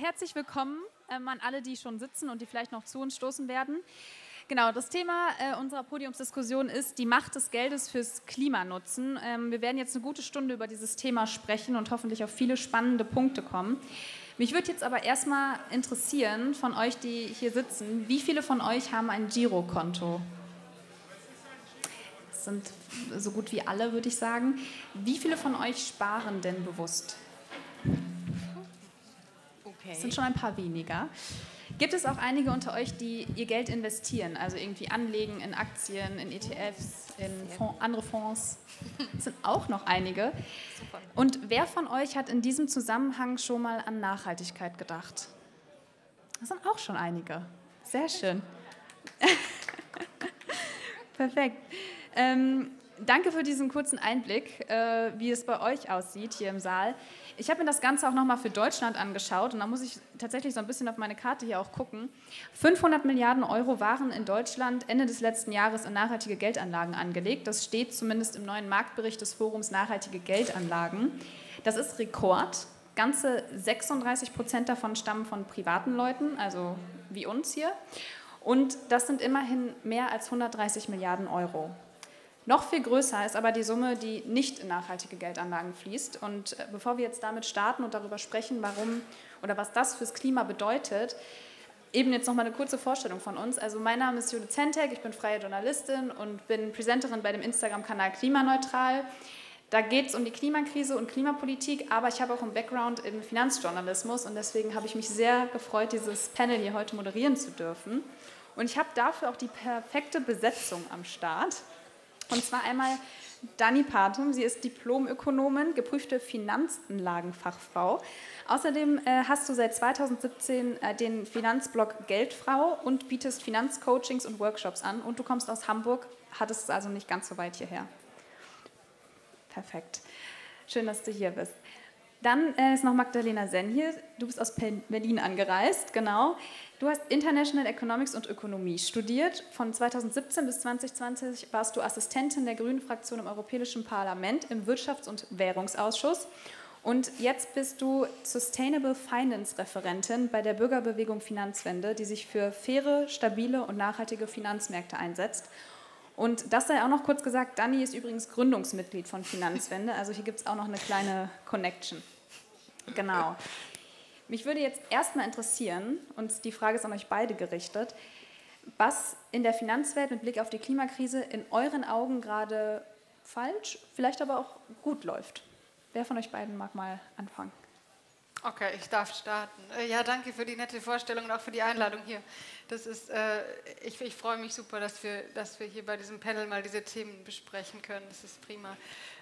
herzlich willkommen an alle, die schon sitzen und die vielleicht noch zu uns stoßen werden. Genau, das Thema unserer Podiumsdiskussion ist die Macht des Geldes fürs Klimanutzen. Wir werden jetzt eine gute Stunde über dieses Thema sprechen und hoffentlich auf viele spannende Punkte kommen. Mich würde jetzt aber erstmal interessieren von euch, die hier sitzen, wie viele von euch haben ein Girokonto? Das sind so gut wie alle, würde ich sagen. Wie viele von euch sparen denn bewusst? Okay. Das sind schon ein paar weniger. Gibt es auch einige unter euch, die ihr Geld investieren, also irgendwie anlegen in Aktien, in ETFs, in andere Fonds? Das sind auch noch einige. Und wer von euch hat in diesem Zusammenhang schon mal an Nachhaltigkeit gedacht? Das sind auch schon einige. Sehr schön. Perfekt. Danke für diesen kurzen Einblick, wie es bei euch aussieht hier im Saal. Ich habe mir das Ganze auch nochmal für Deutschland angeschaut und da muss ich tatsächlich so ein bisschen auf meine Karte hier auch gucken. 500 Milliarden Euro waren in Deutschland Ende des letzten Jahres in nachhaltige Geldanlagen angelegt. Das steht zumindest im neuen Marktbericht des Forums Nachhaltige Geldanlagen. Das ist Rekord. Ganze 36% davon stammen von privaten Leuten, also wie uns hier. Und das sind immerhin mehr als 130 Milliarden Euro. Noch viel größer ist aber die Summe, die nicht in nachhaltige Geldanlagen fließt. Und bevor wir jetzt damit starten und darüber sprechen, warum oder was das fürs Klima bedeutet, eben jetzt noch mal eine kurze Vorstellung von uns. Also mein Name ist Judith Zentek, ich bin freie Journalistin und bin Presenterin bei dem Instagram-Kanal Klimaneutral. Da geht es um die Klimakrise und Klimapolitik, aber ich habe auch einen Background im Finanzjournalismus und deswegen habe ich mich sehr gefreut, dieses Panel hier heute moderieren zu dürfen. Und ich habe dafür auch die perfekte Besetzung am Start. Und zwar einmal Dani Patum, sie ist Diplomökonomin, geprüfte Finanzanlagenfachfrau. Außerdem hast du seit 2017 den Finanzblog Geldfrau und bietest Finanzcoachings und Workshops an. Und du kommst aus Hamburg, hattest es also nicht ganz so weit hierher. Perfekt. Schön, dass du hier bist. Dann ist noch Magdalena Senn hier. Du bist aus Berlin angereist, genau. Du hast International Economics und Ökonomie studiert. Von 2017 bis 2020 warst du Assistentin der Grünen-Fraktion im Europäischen Parlament im Wirtschafts- und Währungsausschuss. Und jetzt bist du Sustainable Finance-Referentin bei der Bürgerbewegung Finanzwende, die sich für faire, stabile und nachhaltige Finanzmärkte einsetzt. Und das sei auch noch kurz gesagt, Dani ist übrigens Gründungsmitglied von Finanzwende, also hier gibt es auch noch eine kleine Connection. Genau. Mich würde jetzt erstmal interessieren, und die Frage ist an euch beide gerichtet, was in der Finanzwelt mit Blick auf die Klimakrise in euren Augen gerade falsch, vielleicht aber auch gut läuft. Wer von euch beiden mag mal anfangen? Okay, ich darf starten. Ja, danke für die nette Vorstellung und auch für die Einladung hier. Das ist, ich freue mich super, dass wir hier bei diesem Panel mal diese Themen besprechen können. Das ist prima.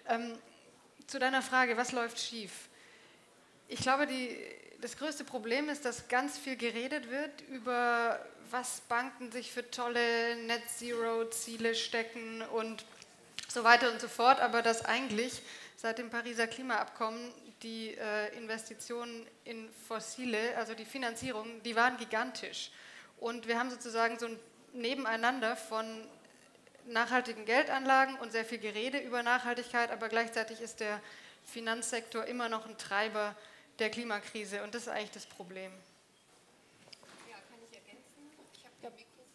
Zu deiner Frage, was läuft schief? Ich glaube, das größte Problem ist, dass ganz viel geredet wird über, was Banken sich für tolle Net-Zero-Ziele stecken und so weiter und so fort, aber dass eigentlich seit dem Pariser Klimaabkommen die Investitionen in Fossile, also die Finanzierung, die waren gigantisch. Und wir haben sozusagen so ein Nebeneinander von nachhaltigen Geldanlagen und sehr viel Gerede über Nachhaltigkeit, aber gleichzeitig ist der Finanzsektor immer noch ein Treiber der Klimakrise und das ist eigentlich das Problem. Ja, kann ich ergänzen? Ich habe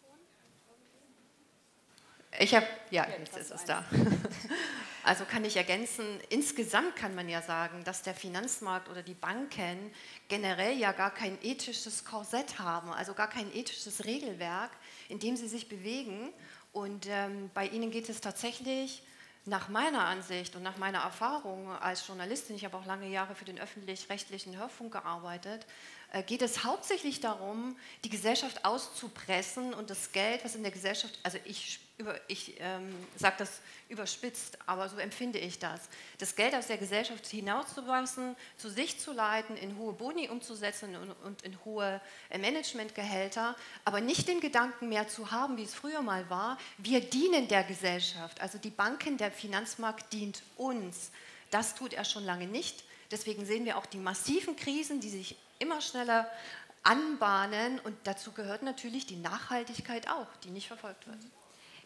das Mikrofon. Ja, jetzt ist es da. Also kann ich ergänzen, insgesamt kann man ja sagen, dass der Finanzmarkt oder die Banken generell ja gar kein ethisches Korsett haben, also gar kein ethisches Regelwerk, in dem sie sich bewegen. Und bei ihnen geht es tatsächlich nach meiner Ansicht und nach meiner Erfahrung als Journalistin, ich habe auch lange Jahre für den öffentlich-rechtlichen Hörfunk gearbeitet, geht es hauptsächlich darum, die Gesellschaft auszupressen und das Geld, was in der Gesellschaft, also ich sage das überspitzt, aber so empfinde ich das Geld aus der Gesellschaft hinauszuwachsen, zu sich zu leiten, in hohe Boni umzusetzen und in hohe Managementgehälter, aber nicht den Gedanken mehr zu haben, wie es früher mal war, wir dienen der Gesellschaft, also die Banken, der Finanzmarkt dient uns. Das tut er schon lange nicht, deswegen sehen wir auch die massiven Krisen, die sich immer schneller anbahnen und dazu gehört natürlich die Nachhaltigkeit auch, die nicht verfolgt wird.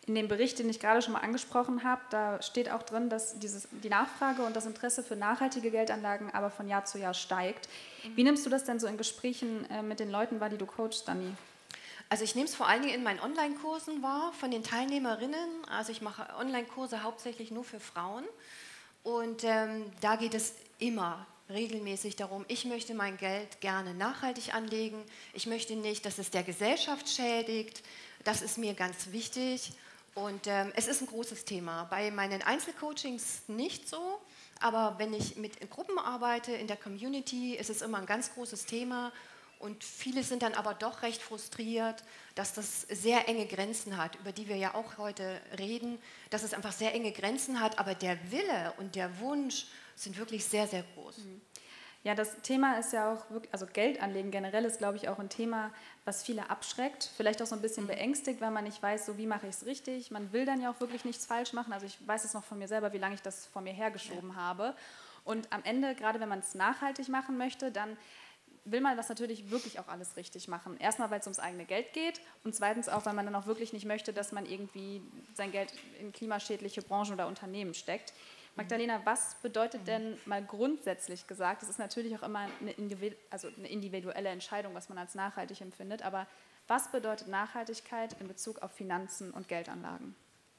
In dem Bericht, den ich gerade schon mal angesprochen habe, da steht auch drin, dass die Nachfrage und das Interesse für nachhaltige Geldanlagen aber von Jahr zu Jahr steigt. Wie nimmst du das denn so in Gesprächen mit den Leuten wahr, die du coachst, Dani? Also ich nehme es vor allen Dingen in meinen Online-Kursen wahr von den Teilnehmerinnen. Also ich mache Online-Kurse hauptsächlich nur für Frauen und da geht es immer regelmäßig darum, ich möchte mein Geld gerne nachhaltig anlegen, ich möchte nicht, dass es der Gesellschaft schädigt, das ist mir ganz wichtig und es ist ein großes Thema. Bei meinen Einzelcoachings nicht so, aber wenn ich mit Gruppen arbeite in der Community, ist es immer ein ganz großes Thema. Und viele sind dann aber doch recht frustriert, dass das sehr enge Grenzen hat, über die wir ja auch heute reden, dass es einfach sehr enge Grenzen hat, aber der Wille und der Wunsch sind wirklich sehr, sehr groß. Ja, das Thema ist ja auch wirklich, also Geldanlegen generell ist, glaube ich, auch ein Thema, was viele abschreckt, vielleicht auch so ein bisschen beängstigt, weil man nicht weiß, so wie mache ich es richtig. Man will dann ja auch wirklich nichts falsch machen. Also ich weiß es noch von mir selber, wie lange ich das vor mir hergeschoben habe. Und am Ende, gerade wenn man es nachhaltig machen möchte, dann will man das natürlich wirklich auch alles richtig machen. Erstmal, weil es ums eigene Geld geht und zweitens auch, weil man dann auch wirklich nicht möchte, dass man irgendwie sein Geld in klimaschädliche Branchen oder Unternehmen steckt. Magdalena, was bedeutet denn mal grundsätzlich gesagt, das ist natürlich auch immer eine individuelle Entscheidung, was man als nachhaltig empfindet, aber was bedeutet Nachhaltigkeit in Bezug auf Finanzen und Geldanlagen?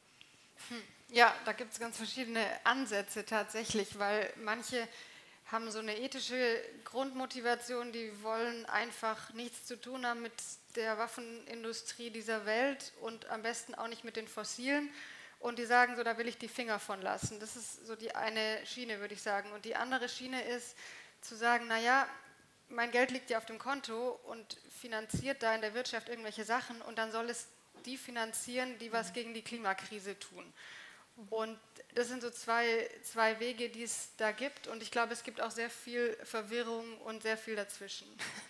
Ja, da gibt es ganz verschiedene Ansätze tatsächlich, weil manche haben so eine ethische Grundmotivation, die wollen einfach nichts zu tun haben mit der Waffenindustrie dieser Welt und am besten auch nicht mit den Fossilen. Und die sagen so, da will ich die Finger von lassen. Das ist so die eine Schiene, würde ich sagen. Und die andere Schiene ist zu sagen, naja, mein Geld liegt ja auf dem Konto und finanziert da in der Wirtschaft irgendwelche Sachen und dann soll es die finanzieren, die was gegen die Klimakrise tun. Und das sind so zwei Wege, die es da gibt. Und ich glaube, es gibt auch sehr viel Verwirrung und sehr viel dazwischen.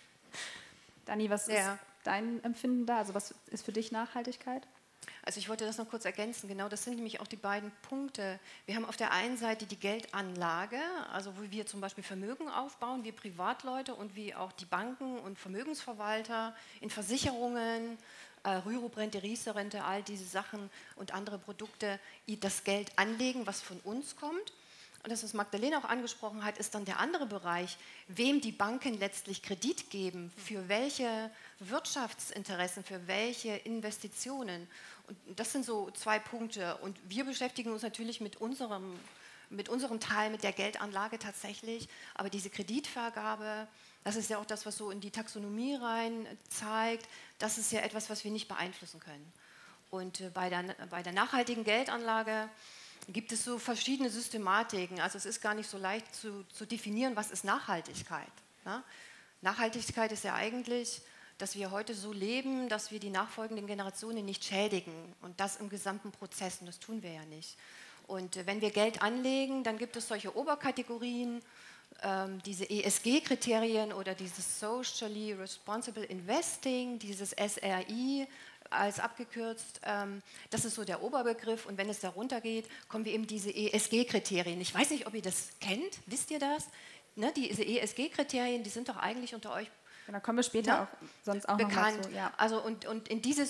Dani, was ist dein Empfinden da? Also was ist für dich Nachhaltigkeit? Also ich wollte das noch kurz ergänzen, genau, das sind nämlich auch die beiden Punkte. Wir haben auf der einen Seite die Geldanlage, also wo wir zum Beispiel Vermögen aufbauen, wir Privatleute und wie auch die Banken und Vermögensverwalter in Versicherungen, Rürup-Rente, Riester-Rente, all diese Sachen und andere Produkte, die das Geld anlegen, was von uns kommt. Und das, was Magdalena auch angesprochen hat, ist dann der andere Bereich, wem die Banken letztlich Kredit geben, für welche Wirtschaftsinteressen, für welche Investitionen. Und das sind so zwei Punkte. Und wir beschäftigen uns natürlich mit unserem Teil, mit der Geldanlage tatsächlich. Aber diese Kreditvergabe, das ist ja auch das, was so in die Taxonomie rein zeigt, das ist ja etwas, was wir nicht beeinflussen können. Und bei der nachhaltigen Geldanlage gibt es so verschiedene Systematiken. Also es ist gar nicht so leicht zu definieren, was ist Nachhaltigkeit. Ja? Nachhaltigkeit ist ja eigentlich, dass wir heute so leben, dass wir die nachfolgenden Generationen nicht schädigen und das im gesamten Prozess, und das tun wir ja nicht. Und wenn wir Geld anlegen, dann gibt es solche Oberkategorien, diese ESG-Kriterien oder dieses Socially Responsible Investing, dieses SRI als abgekürzt, das ist so der Oberbegriff, und wenn es darunter geht, kommen wir eben diese ESG-Kriterien. Ich weiß nicht, ob ihr das kennt, wisst ihr das? Ne, diese ESG-Kriterien, die sind doch eigentlich unter euch Da kommen wir später auch sonst auch bekannt. Noch mal zu. Ja. Also und in diese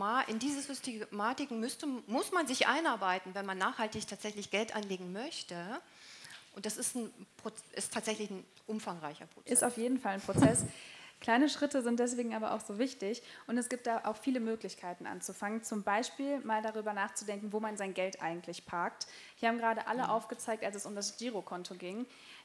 Systematiken muss man sich einarbeiten, wenn man nachhaltig tatsächlich Geld anlegen möchte. Und das ist tatsächlich ein umfangreicher Prozess. Ist auf jeden Fall ein Prozess. Kleine Schritte sind deswegen aber auch so wichtig und es gibt da auch viele Möglichkeiten anzufangen. Zum Beispiel mal darüber nachzudenken, wo man sein Geld eigentlich parkt. Hier haben gerade alle aufgezeigt, als es um das Girokonto ging,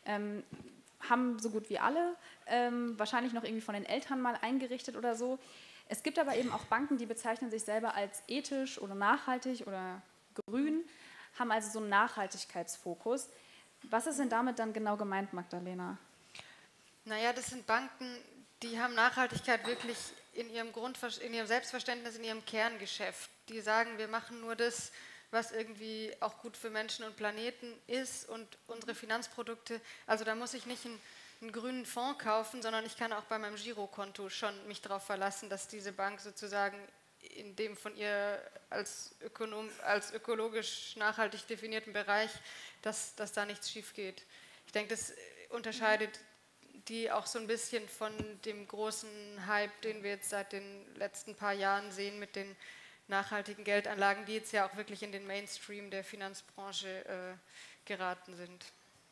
haben so gut wie alle, wahrscheinlich noch irgendwie von den Eltern mal eingerichtet oder so. Es gibt aber eben auch Banken, die bezeichnen sich selber als ethisch oder nachhaltig oder grün, haben also so einen Nachhaltigkeitsfokus. Was ist denn damit dann genau gemeint, Magdalena? Naja, das sind Banken, die haben Nachhaltigkeit wirklich in ihrem Selbstverständnis, in ihrem Kerngeschäft. Die sagen, wir machen nur das, was irgendwie auch gut für Menschen und Planeten ist, und unsere Finanzprodukte, also da muss ich nicht einen grünen Fonds kaufen, sondern ich kann auch bei meinem Girokonto schon mich darauf verlassen, dass diese Bank sozusagen in dem von ihr als ökologisch nachhaltig definierten Bereich, dass da nichts schief geht. Ich denke, das unterscheidet die auch so ein bisschen von dem großen Hype, den wir jetzt seit den letzten paar Jahren sehen mit den nachhaltigen Geldanlagen, die jetzt ja auch wirklich in den Mainstream der Finanzbranche geraten sind.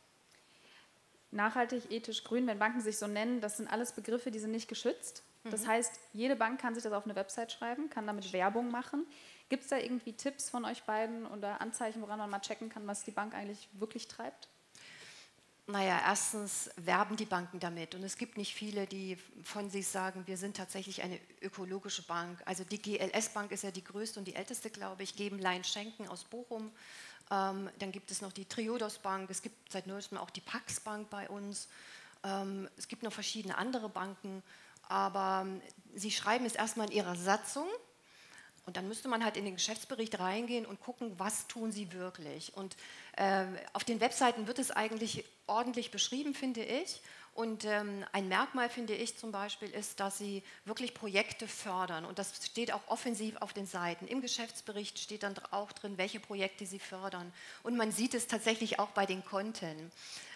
Nachhaltig, ethisch, grün, wenn Banken sich so nennen, das sind alles Begriffe, die sind nicht geschützt. Das heißt, jede Bank kann sich das auf eine Website schreiben, kann damit Werbung machen. Gibt es da irgendwie Tipps von euch beiden oder Anzeichen, woran man mal checken kann, was die Bank eigentlich wirklich treibt? Naja, erstens werben die Banken damit und es gibt nicht viele, die von sich sagen, wir sind tatsächlich eine ökologische Bank. Also die GLS Bank ist ja die größte und die älteste, glaube ich, Geben, Leihen, Schenken aus Bochum. Dann gibt es noch die Triodos Bank, es gibt seit neuestem auch die Pax Bank bei uns. Es gibt noch verschiedene andere Banken, aber sie schreiben es erstmal in ihrer Satzung. Und dann müsste man halt in den Geschäftsbericht reingehen und gucken, was tun sie wirklich. Und auf den Webseiten wird es eigentlich ordentlich beschrieben, finde ich. Und ein Merkmal, finde ich zum Beispiel, ist, dass sie wirklich Projekte fördern. Und das steht auch offensiv auf den Seiten. Im Geschäftsbericht steht dann auch drin, welche Projekte sie fördern. Und man sieht es tatsächlich auch bei den Konten.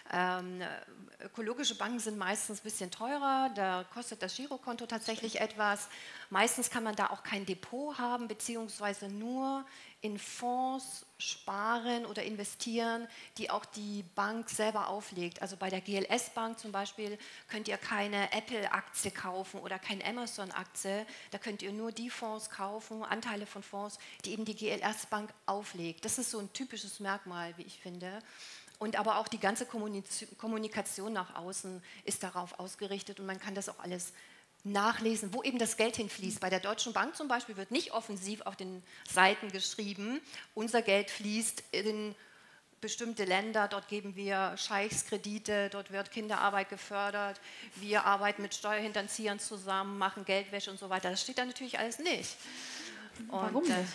Ökologische Banken sind meistens ein bisschen teurer, da kostet das Girokonto tatsächlich etwas. Meistens kann man da auch kein Depot haben, beziehungsweise nur in Fonds sparen oder investieren, die auch die Bank selber auflegt. Also bei der GLS Bank zum Beispiel könnt ihr keine Apple-Aktie kaufen oder keine Amazon-Aktie. Da könnt ihr nur die Fonds kaufen, Anteile von Fonds, die eben die GLS Bank auflegt. Das ist so ein typisches Merkmal, wie ich finde. Und aber auch die ganze Kommunikation nach außen ist darauf ausgerichtet und man kann das auch alles nachlesen, wo eben das Geld hinfließt. Bei der Deutschen Bank zum Beispiel wird nicht offensiv auf den Seiten geschrieben, unser Geld fließt in bestimmte Länder, dort geben wir Scheichskredite, dort wird Kinderarbeit gefördert, wir arbeiten mit Steuerhinterziehern zusammen, machen Geldwäsche und so weiter. Das steht da natürlich alles nicht. Warum nicht?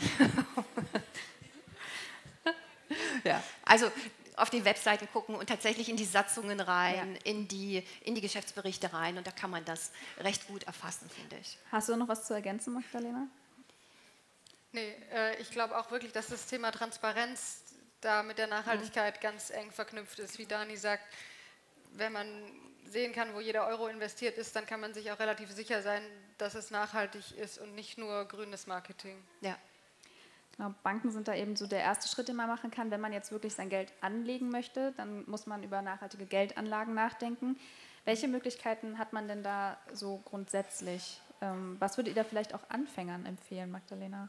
Ja, also auf die Webseiten gucken und tatsächlich in die Satzungen rein, in die Geschäftsberichte rein und da kann man das recht gut erfassen, finde ich. Hast du noch was zu ergänzen, Magdalena? Nee, ich glaube auch wirklich, dass das Thema Transparenz da mit der Nachhaltigkeit ganz eng verknüpft ist. Wie Dani sagt, wenn man sehen kann, wo jeder Euro investiert ist, dann kann man sich auch relativ sicher sein, dass es nachhaltig ist und nicht nur grünes Marketing. Ja. Genau, Banken sind da eben so der erste Schritt, den man machen kann. Wenn man jetzt wirklich sein Geld anlegen möchte, dann muss man über nachhaltige Geldanlagen nachdenken. Welche Möglichkeiten hat man denn da so grundsätzlich? Was würdet ihr da vielleicht auch Anfängern empfehlen, Magdalena?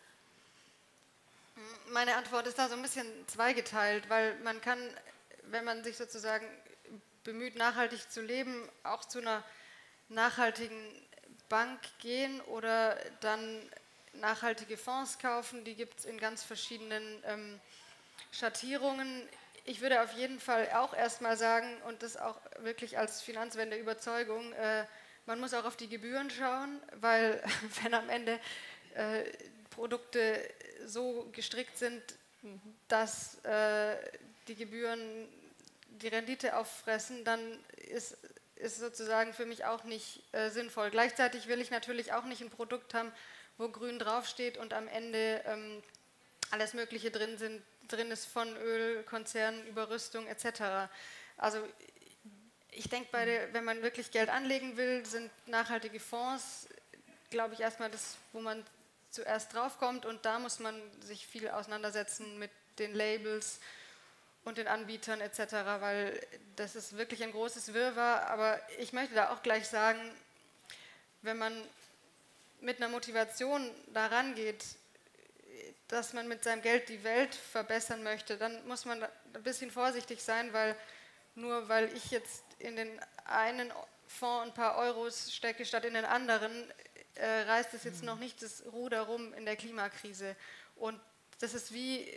Meine Antwort ist da so ein bisschen zweigeteilt, weil man kann, wenn man sich sozusagen bemüht, nachhaltig zu leben, auch zu einer nachhaltigen Bank gehen oder dann nachhaltige Fonds kaufen, die gibt es in ganz verschiedenen Schattierungen. Ich würde auf jeden Fall auch erstmal sagen, und das auch wirklich als Finanzwende-Überzeugung, man muss auch auf die Gebühren schauen, weil wenn am Ende Produkte so gestrickt sind, dass die Gebühren die Rendite auffressen, dann ist sozusagen für mich auch nicht sinnvoll. Gleichzeitig will ich natürlich auch nicht ein Produkt haben, wo grün draufsteht und am Ende alles Mögliche drin ist, von Öl, Konzernen, Überrüstung etc. Also ich denke, wenn man wirklich Geld anlegen will, sind nachhaltige Fonds, glaube ich, erstmal das, wo man zuerst draufkommt und da muss man sich viel auseinandersetzen mit den Labels und den Anbietern etc., weil das ist wirklich ein großes Wirrwarr, aber ich möchte da auch gleich sagen, wenn man mit einer Motivation daran geht, dass man mit seinem Geld die Welt verbessern möchte, dann muss man ein bisschen vorsichtig sein, weil nur weil ich jetzt in den einen Fonds ein paar Euros stecke statt in den anderen, reißt es jetzt noch nicht das Ruder rum in der Klimakrise. Und das ist wie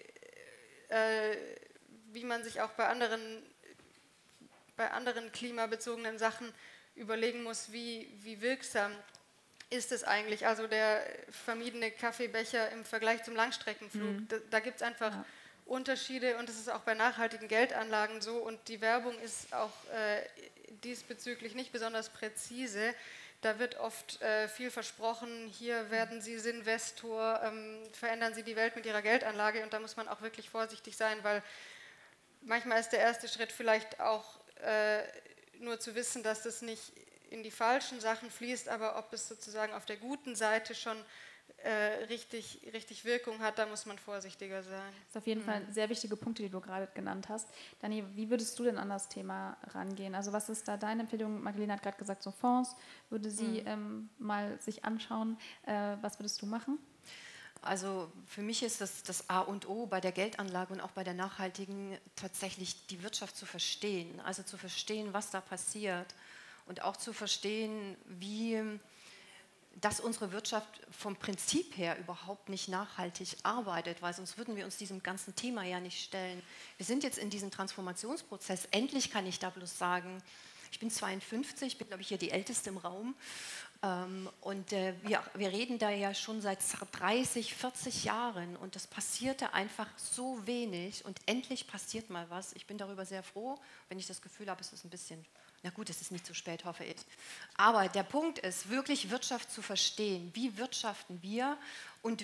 man sich auch bei anderen klimabezogenen Sachen überlegen muss, wie wirksam ist es eigentlich, also der vermiedene Kaffeebecher im Vergleich zum Langstreckenflug. Da gibt es einfach Unterschiede und es ist auch bei nachhaltigen Geldanlagen so und die Werbung ist auch diesbezüglich nicht besonders präzise. Da wird oft viel versprochen, hier werden Sie Investor, verändern Sie die Welt mit Ihrer Geldanlage und da muss man auch wirklich vorsichtig sein, weil manchmal ist der erste Schritt vielleicht auch nur zu wissen, dass das nicht in die falschen Sachen fließt, aber ob es sozusagen auf der guten Seite schon richtig Wirkung hat, da muss man vorsichtiger sein. Das ist auf jeden Fall sehr wichtige Punkte, die du gerade genannt hast. Dani, wie würdest du denn an das Thema rangehen? Also was ist da deine Empfehlung? Magdalena hat gerade gesagt, so Fonds würde sie mal sich anschauen. Was würdest du machen? Also für mich ist das A und O bei der Geldanlage und auch bei der nachhaltigen tatsächlich die Wirtschaft zu verstehen. Also zu verstehen, was da passiert und auch zu verstehen, dass unsere Wirtschaft vom Prinzip her überhaupt nicht nachhaltig arbeitet, weil sonst würden wir uns diesem ganzen Thema ja nicht stellen. Wir sind jetzt in diesem Transformationsprozess. Endlich kann ich da bloß sagen, ich bin 52, bin glaube ich hier die Älteste im Raum. Und wir reden da ja schon seit 30, 40 Jahren und das passierte einfach so wenig und endlich passiert mal was. Ich bin darüber sehr froh, wenn ich das Gefühl habe, es ist ein bisschen, na gut, es ist nicht zu spät, hoffe ich. Aber der Punkt ist, wirklich Wirtschaft zu verstehen. Wie wirtschaften wir und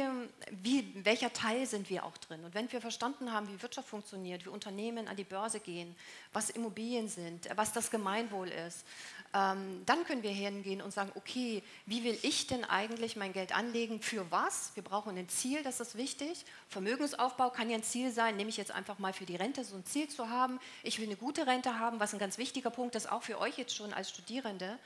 welcher Teil sind wir auch drin? Und wenn wir verstanden haben, wie Wirtschaft funktioniert, wie Unternehmen an die Börse gehen, was Immobilien sind, was das Gemeinwohl ist, dann können wir hingehen und sagen, okay, wie will ich denn eigentlich mein Geld anlegen, für was? Wir brauchen ein Ziel, das ist wichtig. Vermögensaufbau kann ja ein Ziel sein, nehme ich jetzt einfach mal für die Rente so ein Ziel zu haben. Ich will eine gute Rente haben, was ein ganz wichtiger Punkt ist, auch für euch jetzt schon als Studierende.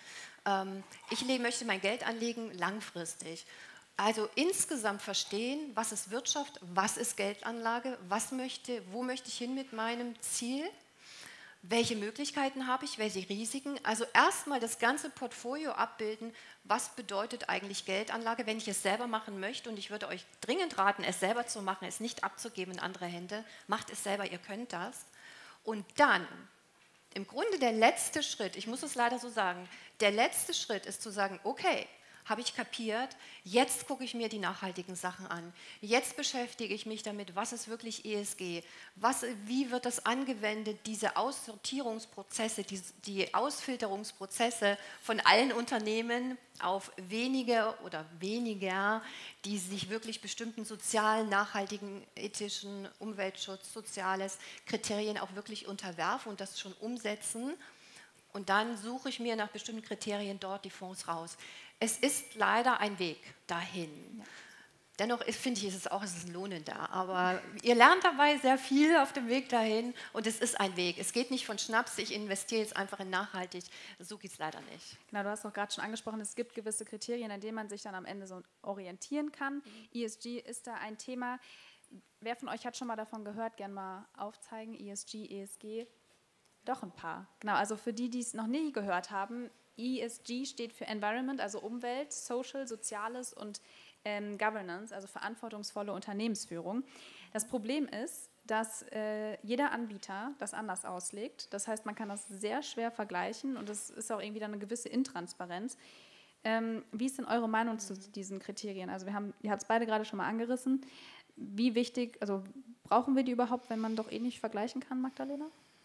Ich möchte mein Geld anlegen langfristig. Also insgesamt verstehen, was ist Wirtschaft, was ist Geldanlage, wo möchte ich hin mit meinem Ziel? Welche Möglichkeiten habe ich, welche Risiken? Also erstmal das ganze Portfolio abbilden, was bedeutet eigentlich Geldanlage, wenn ich es selber machen möchte. Und ich würde euch dringend raten, es selber zu machen, es nicht abzugeben in andere Hände. Macht es selber, ihr könnt das. Und dann, im Grunde der letzte Schritt, ich muss es leider so sagen, der letzte Schritt ist zu sagen, okay, habe ich kapiert, jetzt gucke ich mir die nachhaltigen Sachen an. Jetzt beschäftige ich mich damit, was ist wirklich ESG, wie wird das angewendet, diese Aussortierungsprozesse, die Ausfilterungsprozesse von allen Unternehmen auf wenige oder weniger, die sich wirklich bestimmten sozialen, nachhaltigen, ethischen, Umweltschutz, soziales Kriterien auch wirklich unterwerfen und das schon umsetzen. Und dann suche ich mir nach bestimmten Kriterien dort die Fonds raus. Es ist leider ein Weg dahin. Ja. Dennoch finde ich, ist es lohnender. Aber ihr lernt dabei sehr viel auf dem Weg dahin und es ist ein Weg. Es geht nicht von Schnaps, ich investiere jetzt einfach in nachhaltig. So geht es leider nicht. Genau, du hast auch gerade schon angesprochen, es gibt gewisse Kriterien, an denen man sich dann am Ende so orientieren kann. ESG ist da ein Thema. Wer von euch hat schon mal davon gehört? Gerne mal aufzeigen. ESG, ESG. Doch ein paar. Genau, also für die, die es noch nie gehört haben, ESG steht für Environment, also Umwelt, Social, Soziales und Governance, also verantwortungsvolle Unternehmensführung. Das Problem ist, dass jeder Anbieter das anders auslegt. Das heißt, man kann das sehr schwer vergleichen und es ist auch irgendwie dann eine gewisse Intransparenz. Wie ist denn eure Meinung zu diesen Kriterien? Also ihr habt es beide gerade schon mal angerissen. Wie wichtig, also brauchen wir die überhaupt, wenn man doch eh nicht vergleichen kann, Magdalena?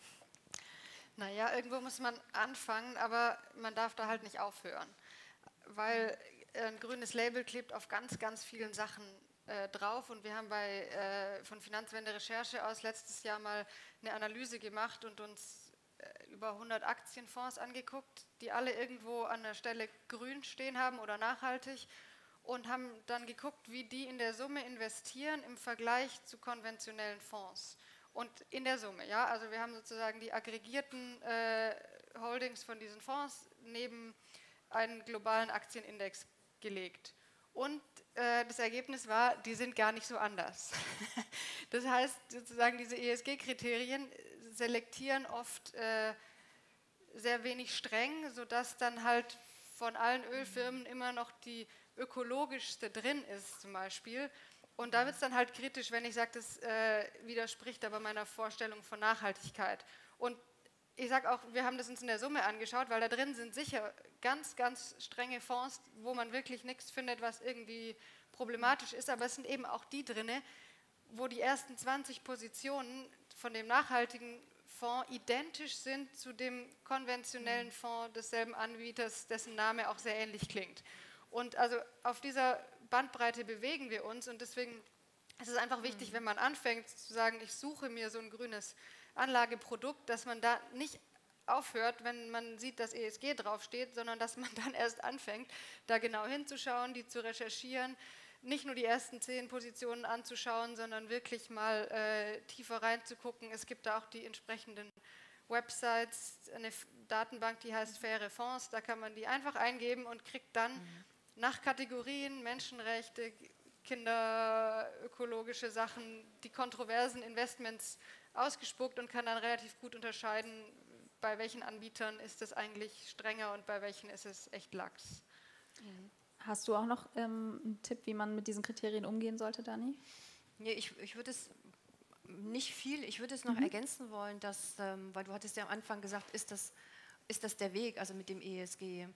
Naja, irgendwo muss man anfangen, aber man darf da halt nicht aufhören, weil ein grünes Label klebt auf ganz, ganz vielen Sachen drauf und wir haben von Finanzwende Recherche aus letztes Jahr mal eine Analyse gemacht und uns über 100 Aktienfonds angeguckt, die alle irgendwo an der Stelle grün stehen haben oder nachhaltig und haben dann geguckt, wie die in der Summe investieren im Vergleich zu konventionellen Fonds. Und in der Summe, ja, also wir haben sozusagen die aggregierten Holdings von diesen Fonds neben einen globalen Aktienindex gelegt. Und das Ergebnis war, die sind gar nicht so anders. Das heißt, sozusagen diese ESG-Kriterien selektieren oft sehr wenig streng, sodass dann halt von allen Ölfirmen immer noch die ökologischste drin ist zum Beispiel. Und da wird es dann halt kritisch, wenn ich sage, das widerspricht aber meiner Vorstellung von Nachhaltigkeit. Und ich sage auch, wir haben das uns in der Summe angeschaut, weil da drin sind sicher ganz, ganz strenge Fonds, wo man wirklich nichts findet, was irgendwie problematisch ist. Aber es sind eben auch die drin, wo die ersten 20 Positionen von dem nachhaltigen Fonds identisch sind zu dem konventionellen Fonds desselben Anbieters, dessen Name auch sehr ähnlich klingt. Und also auf dieser Bandbreite bewegen wir uns und deswegen ist es einfach wichtig, wenn man anfängt zu sagen, ich suche mir so ein grünes Anlageprodukt, dass man da nicht aufhört, wenn man sieht, dass ESG draufsteht, sondern dass man dann erst anfängt, da genau hinzuschauen, die zu recherchieren, nicht nur die ersten 10 Positionen anzuschauen, sondern wirklich mal tiefer reinzugucken. Es gibt da auch die entsprechenden Websites, eine Datenbank, die heißt Faire Fonds, da kann man die einfach eingeben und kriegt dann nach Kategorien Menschenrechte, kinderökologische Sachen, die kontroversen Investments ausgespuckt und kann dann relativ gut unterscheiden, bei welchen Anbietern ist es eigentlich strenger und bei welchen ist es echt lax. Hast du auch noch einen Tipp, wie man mit diesen Kriterien umgehen sollte, Dani? Nee, ich würde es nicht viel, ich würde es noch ergänzen wollen, dass, weil du hattest ja am Anfang gesagt, ist das der Weg, also mit dem ESG?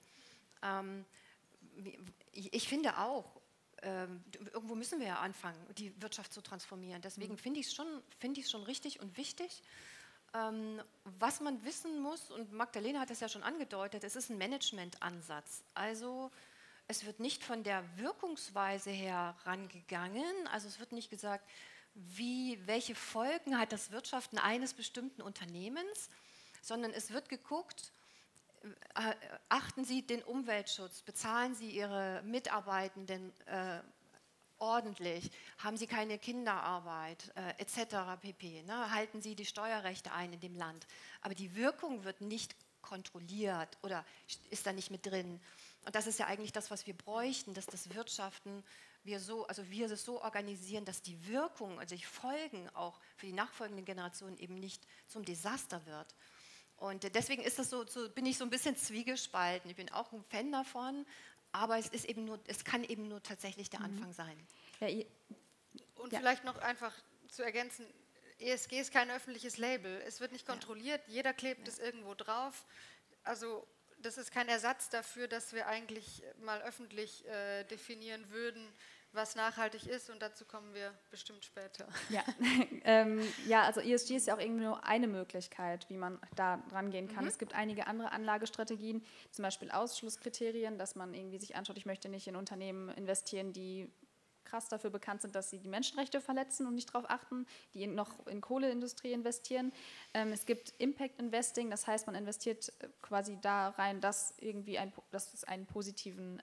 Ich finde auch, irgendwo müssen wir ja anfangen, die Wirtschaft zu transformieren. Deswegen finde ich es schon richtig und wichtig. Was man wissen muss, und Magdalena hat es ja schon angedeutet, es ist ein Managementansatz. Also es wird nicht von der Wirkungsweise her rangegangen, also es wird nicht gesagt, welche Folgen hat das Wirtschaften eines bestimmten Unternehmens, sondern es wird geguckt, achten Sie den Umweltschutz, bezahlen Sie Ihre Mitarbeitenden ordentlich, haben Sie keine Kinderarbeit etc. pp. Ne? Halten Sie die Steuerrechte ein in dem Land. Aber die Wirkung wird nicht kontrolliert oder ist da nicht mit drin. Und das ist ja eigentlich das, was wir bräuchten, dass das Wirtschaften, wir es so organisieren, dass die Wirkung, also die Folgen auch für die nachfolgenden Generationen eben nicht zum Desaster wird. Und deswegen ist das bin ich so ein bisschen zwiegespalten. Ich bin auch ein Fan davon, aber es kann eben nur tatsächlich der Anfang sein. Ja, und vielleicht noch einfach zu ergänzen, ESG ist kein öffentliches Label. Es wird nicht kontrolliert, jeder klebt es irgendwo drauf. Also das ist kein Ersatz dafür, dass wir eigentlich mal öffentlich definieren würden, was nachhaltig ist, und dazu kommen wir bestimmt später. Ja, also ESG ist ja auch irgendwie nur eine Möglichkeit, wie man da dran gehen kann. Es gibt einige andere Anlagestrategien, zum Beispiel Ausschlusskriterien, dass man irgendwie sich anschaut, ich möchte nicht in Unternehmen investieren, die krass dafür bekannt sind, dass sie die Menschenrechte verletzen und nicht darauf achten, die noch in Kohleindustrie investieren. Es gibt Impact Investing, das heißt, man investiert quasi da rein, dass es einen positiven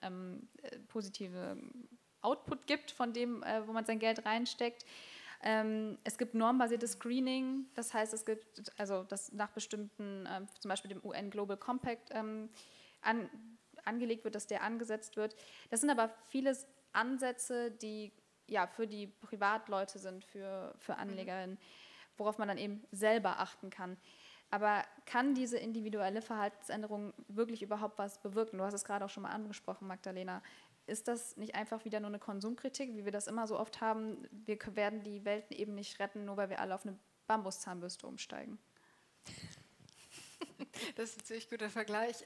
Output gibt von dem, wo man sein Geld reinsteckt. Es gibt normbasiertes Screening, das heißt, es gibt das nach bestimmten, zum Beispiel dem UN Global Compact angelegt wird, dass der angesetzt wird. Das sind aber vieles Ansätze, die ja für die Privatleute sind, für Anlegerinnen, worauf man dann eben selber achten kann. Aber kann diese individuelle Verhaltensänderung wirklich überhaupt was bewirken? Du hast es gerade auch schon mal angesprochen, Magdalena. Ist das nicht einfach wieder nur eine Konsumkritik, wie wir das immer so oft haben? Wir werden die Welt eben nicht retten, nur weil wir alle auf eine Bambuszahnbürste umsteigen. Das ist ein ziemlich guter Vergleich.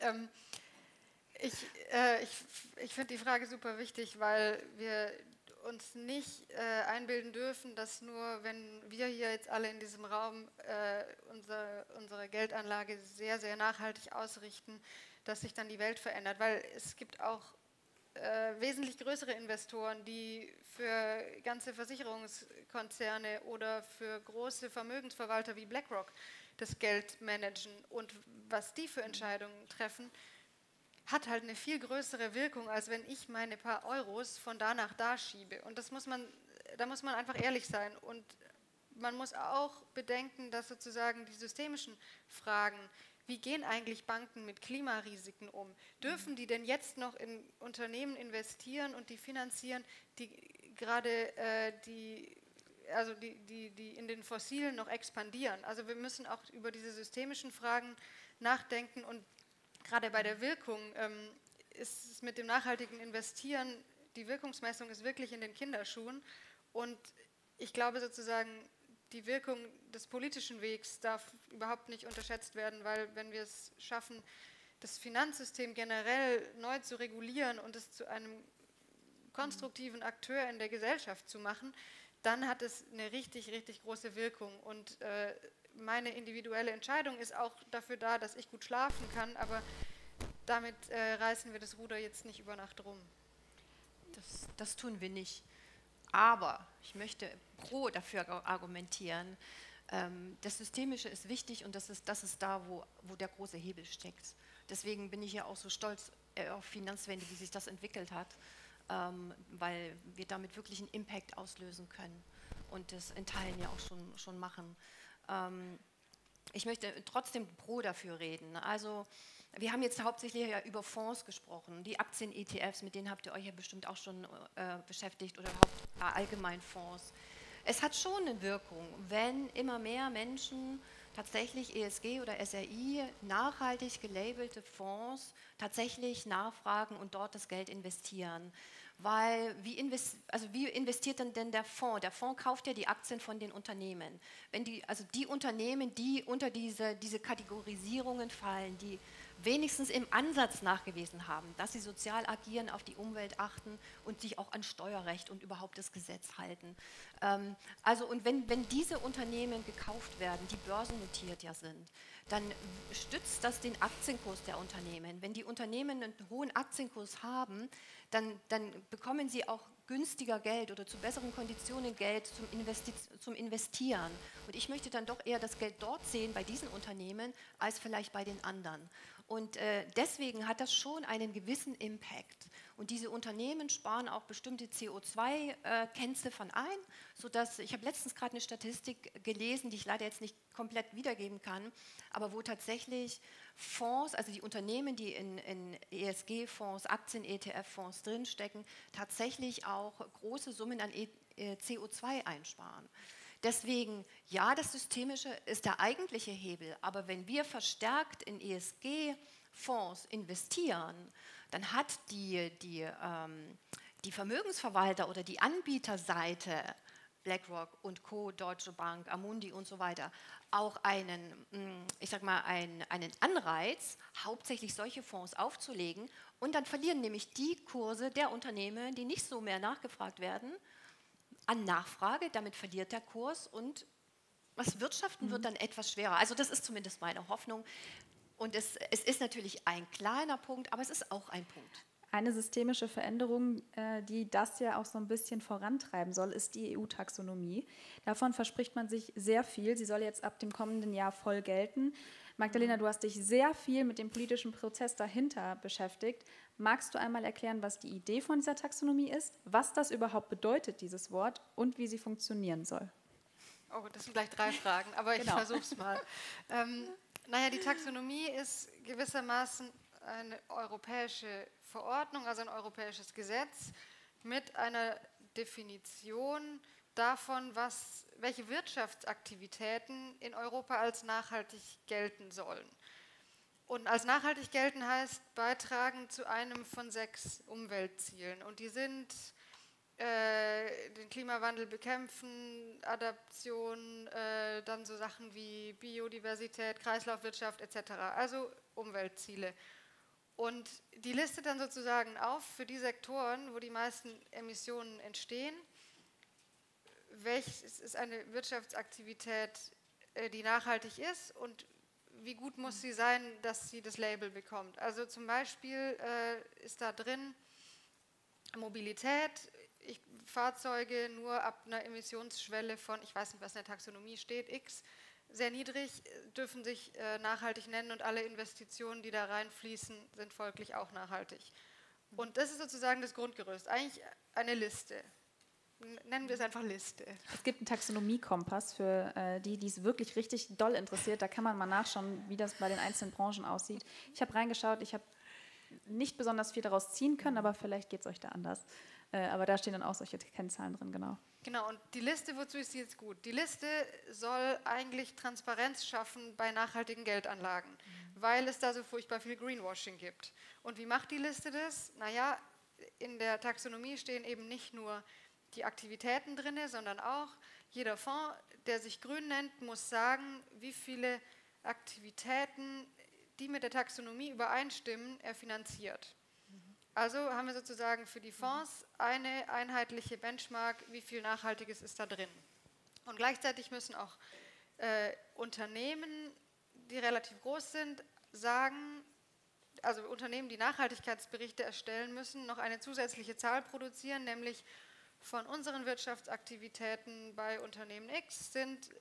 Ich finde die Frage super wichtig, weil wir uns nicht einbilden dürfen, dass nur, wenn wir hier jetzt alle in diesem Raum unsere Geldanlage sehr, sehr nachhaltig ausrichten, dass sich dann die Welt verändert. Weil es gibt auch wesentlich größere Investoren, die für ganze Versicherungskonzerne oder für große Vermögensverwalter wie BlackRock das Geld managen. Und was die für Entscheidungen treffen, hat halt eine viel größere Wirkung, als wenn ich meine paar Euros von da nach da schiebe. Und da muss man einfach ehrlich sein. Und man muss auch bedenken, dass sozusagen die systemischen Fragen, wie gehen eigentlich Banken mit Klimarisiken um? Dürfen die denn jetzt noch in Unternehmen investieren und die finanzieren, die gerade die in den Fossilen noch expandieren? Also wir müssen auch über diese systemischen Fragen nachdenken, und gerade bei der Wirkung ist es mit dem nachhaltigen Investieren, die Wirkungsmessung ist wirklich in den Kinderschuhen, und ich glaube sozusagen, die Wirkung des politischen Wegs darf überhaupt nicht unterschätzt werden, weil wenn wir es schaffen, das Finanzsystem generell neu zu regulieren und es zu einem konstruktiven Akteur in der Gesellschaft zu machen, dann hat es eine richtig, richtig große Wirkung. Und meine individuelle Entscheidung ist auch dafür da, dass ich gut schlafen kann, aber damit reißen wir das Ruder jetzt nicht über Nacht rum. Das tun wir nicht. Aber ich möchte dafür argumentieren. Das Systemische ist wichtig und das ist da, wo der große Hebel steckt. Deswegen bin ich ja auch so stolz auf Finanzwende, wie sich das entwickelt hat, weil wir damit wirklich einen Impact auslösen können und das in Teilen ja auch schon machen. Ich möchte trotzdem pro dafür reden. Also wir haben jetzt hauptsächlich ja über Fonds gesprochen, die Aktien-ETFs, mit denen habt ihr euch ja bestimmt auch schon beschäftigt oder allgemein Fonds. Es hat schon eine Wirkung, wenn immer mehr Menschen tatsächlich ESG oder SRI, nachhaltig gelabelte Fonds, tatsächlich nachfragen und dort das Geld investieren. Weil wie investiert denn der Fonds? Der Fonds kauft ja die Aktien von den Unternehmen. Also die Unternehmen, die unter diese Kategorisierungen fallen, die wenigstens im Ansatz nachgewiesen haben, dass sie sozial agieren, auf die Umwelt achten und sich auch an Steuerrecht und überhaupt das Gesetz halten. Und wenn diese Unternehmen gekauft werden, die börsennotiert ja sind, dann stützt das den Aktienkurs der Unternehmen. Wenn die Unternehmen einen hohen Aktienkurs haben, dann bekommen sie auch günstiger Geld oder zu besseren Konditionen Geld zum Investieren. Und ich möchte dann doch eher das Geld dort sehen, bei diesen Unternehmen, als vielleicht bei den anderen. Und deswegen hat das schon einen gewissen Impact. Und diese Unternehmen sparen auch bestimmte CO2-Kennziffern ein, sodass, ich habe letztens gerade eine Statistik gelesen, die ich leider jetzt nicht komplett wiedergeben kann, aber wo tatsächlich Fonds, also die Unternehmen, die in ESG-Fonds, Aktien-ETF-Fonds drinstecken, tatsächlich auch große Summen an CO2 einsparen. Deswegen, ja, das Systemische ist der eigentliche Hebel, aber wenn wir verstärkt in ESG-Fonds investieren, dann hat die Vermögensverwalter oder die Anbieterseite, BlackRock und Co., Deutsche Bank, Amundi und so weiter, auch einen Anreiz, hauptsächlich solche Fonds aufzulegen und dann verlieren nämlich die Kurse der Unternehmen, die nicht so mehr nachgefragt werden, an Nachfrage, damit verliert der Kurs und das Wirtschaften wird dann etwas schwerer. Also das ist zumindest meine Hoffnung. Und es ist natürlich ein kleiner Punkt, aber es ist auch ein Punkt. Eine systemische Veränderung, die das ja auch so ein bisschen vorantreiben soll, ist die EU-Taxonomie. Davon verspricht man sich sehr viel. Sie soll jetzt ab dem kommenden Jahr voll gelten. Magdalena, du hast dich sehr viel mit dem politischen Prozess dahinter beschäftigt. Magst du einmal erklären, was die Idee von dieser Taxonomie ist, was das überhaupt bedeutet, dieses Wort, und wie sie funktionieren soll? Oh, das sind gleich 3 Fragen, aber ich versuche es mal. Die Taxonomie ist gewissermaßen eine europäische Verordnung, also ein europäisches Gesetz mit einer Definition davon, welche Wirtschaftsaktivitäten in Europa als nachhaltig gelten sollen. Und als nachhaltig gelten heißt beitragen zu einem von 6 Umweltzielen. Und die sind den Klimawandel bekämpfen, Adaption, dann so Sachen wie Biodiversität, Kreislaufwirtschaft etc., also Umweltziele. Und die listet dann sozusagen auf für die Sektoren, wo die meisten Emissionen entstehen, welches ist eine Wirtschaftsaktivität, die nachhaltig ist und wie gut muss sie sein, dass sie das Label bekommt. Also zum Beispiel ist da drin Mobilität, Fahrzeuge nur ab einer Emissionsschwelle von, ich weiß nicht, was in der Taxonomie steht, X, sehr niedrig, dürfen sich nachhaltig nennen und alle Investitionen, die da reinfließen, sind folglich auch nachhaltig. Und das ist sozusagen das Grundgerüst, eigentlich eine Liste. Nennen wir es einfach Liste. Es gibt einen Taxonomie-Kompass für die es wirklich richtig doll interessiert. Da kann man mal nachschauen, wie das bei den einzelnen Branchen aussieht. Ich habe reingeschaut, ich habe nicht besonders viel daraus ziehen können, aber vielleicht geht es euch da anders. Aber da stehen dann auch solche Kennzahlen drin, genau. Genau, und die Liste, wozu ist sie jetzt gut? Die Liste soll eigentlich Transparenz schaffen bei nachhaltigen Geldanlagen, weil es da so furchtbar viel Greenwashing gibt. Und wie macht die Liste das? Naja, in der Taxonomie stehen eben nicht nur die Aktivitäten drin, sondern auch jeder Fonds, der sich grün nennt, muss sagen, wie viele Aktivitäten, die mit der Taxonomie übereinstimmen, er finanziert. Also haben wir sozusagen für die Fonds eine einheitliche Benchmark, wie viel Nachhaltiges ist da drin. Und gleichzeitig müssen auch Unternehmen, die relativ groß sind, sagen, also Unternehmen, die Nachhaltigkeitsberichte erstellen müssen, noch eine zusätzliche Zahl produzieren, nämlich von unseren Wirtschaftsaktivitäten bei Unternehmen X sind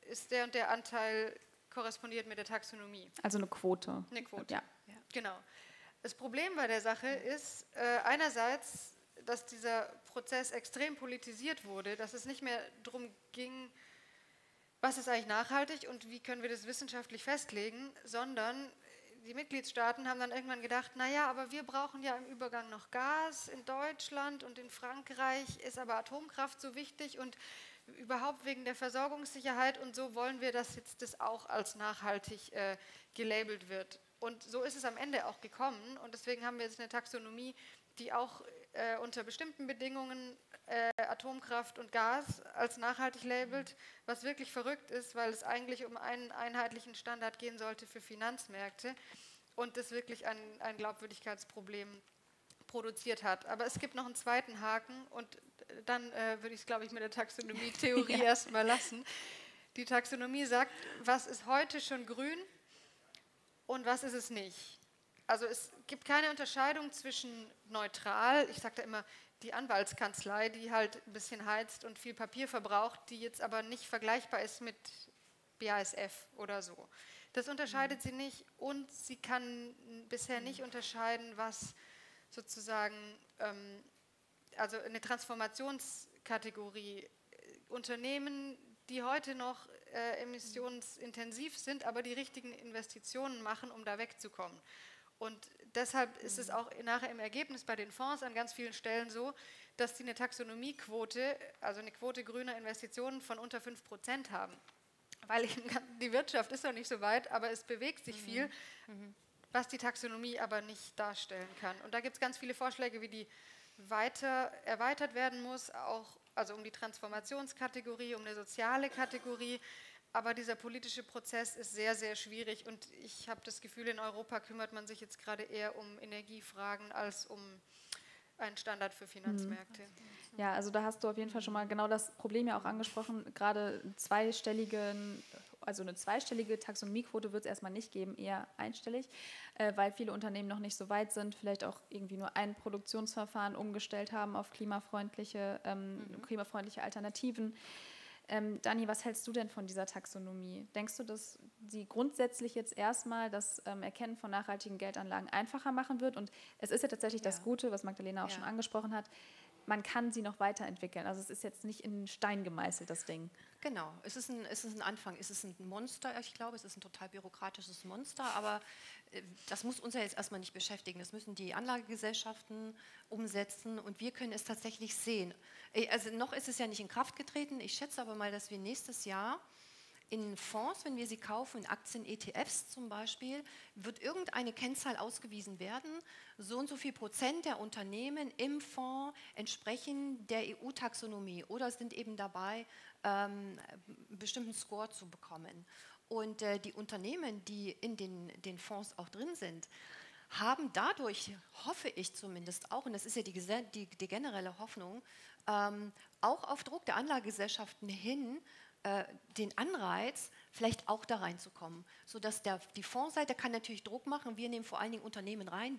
ist der und der Anteil korrespondiert mit der Taxonomie. Also eine Quote. Eine Quote, ja. Genau. Das Problem bei der Sache ist einerseits, dass dieser Prozess extrem politisiert wurde, dass es nicht mehr darum ging, was ist eigentlich nachhaltig und wie können wir das wissenschaftlich festlegen, sondern die Mitgliedstaaten haben dann irgendwann gedacht, naja, aber wir brauchen ja im Übergang noch Gas in Deutschland und in Frankreich ist aber Atomkraft so wichtig und überhaupt wegen der Versorgungssicherheit und so wollen wir, dass jetzt das auch als nachhaltig gelabelt wird. Und so ist es am Ende auch gekommen und deswegen haben wir jetzt eine Taxonomie, die auch unter bestimmten Bedingungen Atomkraft und Gas als nachhaltig labelt, was wirklich verrückt ist, weil es eigentlich um einen einheitlichen Standard gehen sollte für Finanzmärkte und das wirklich ein Glaubwürdigkeitsproblem produziert hat. Aber es gibt noch einen zweiten Haken und dann würde ich es, glaube ich, mit der Taxonomie-Theorie erstmal lassen. Die Taxonomie sagt, was ist heute schon grün und was ist es nicht. Also es gibt keine Unterscheidung zwischen neutral, ich sage da immer die Anwaltskanzlei, die halt ein bisschen heizt und viel Papier verbraucht, die jetzt aber nicht vergleichbar ist mit BASF oder so. Das unterscheidet sie nicht und sie kann bisher nicht unterscheiden, was sozusagen, also eine Transformationskategorie, Unternehmen, die heute noch emissionsintensiv sind, aber die richtigen Investitionen machen, um da wegzukommen. Und deshalb ist es auch nachher im Ergebnis bei den Fonds an ganz vielen Stellen so, dass die eine Taxonomiequote, also eine Quote grüner Investitionen von unter 5% haben. Weil die Wirtschaft ist noch nicht so weit, aber es bewegt sich viel, was die Taxonomie aber nicht darstellen kann. Und da gibt es ganz viele Vorschläge, wie die weiter erweitert werden muss, auch also um die Transformationskategorie, um eine soziale Kategorie. Aber dieser politische Prozess ist sehr, sehr schwierig und ich habe das Gefühl, in Europa kümmert man sich jetzt gerade eher um Energiefragen als um einen Standard für Finanzmärkte. Ja, also da hast du auf jeden Fall schon mal genau das Problem ja auch angesprochen. Gerade eine zweistellige Taxonomiequote wird es erstmal nicht geben, eher einstellig, weil viele Unternehmen noch nicht so weit sind, vielleicht auch irgendwie nur ein Produktionsverfahren umgestellt haben auf klimafreundliche Alternativen. Dani, was hältst du denn von dieser Taxonomie? Denkst du, dass sie grundsätzlich jetzt erstmal das Erkennen von nachhaltigen Geldanlagen einfacher machen wird? Und es ist ja tatsächlich das Gute, was Magdalena auch schon angesprochen hat, man kann sie noch weiterentwickeln. Also es ist jetzt nicht in Stein gemeißelt, das Ding. Genau, es ist ein Anfang, es ist ein Monster, ich glaube, es ist ein total bürokratisches Monster, aber das muss uns ja jetzt erstmal nicht beschäftigen, das müssen die Anlagegesellschaften umsetzen und wir können es tatsächlich sehen. Also noch ist es ja nicht in Kraft getreten, ich schätze aber mal, dass wir nächstes Jahr in Fonds, wenn wir sie kaufen, in Aktien, ETFs zum Beispiel, wird irgendeine Kennzahl ausgewiesen werden, so und so viel Prozent der Unternehmen im Fonds entsprechen der EU-Taxonomie oder sind eben dabei, einen bestimmten Score zu bekommen. Und die Unternehmen, die in den Fonds auch drin sind, haben dadurch, hoffe ich zumindest auch, und das ist ja die generelle Hoffnung, auch auf Druck der Anlagegesellschaften hin, den Anreiz, vielleicht auch da reinzukommen, sodass die Fondsseite kann natürlich Druck machen, wir nehmen vor allen Dingen Unternehmen rein,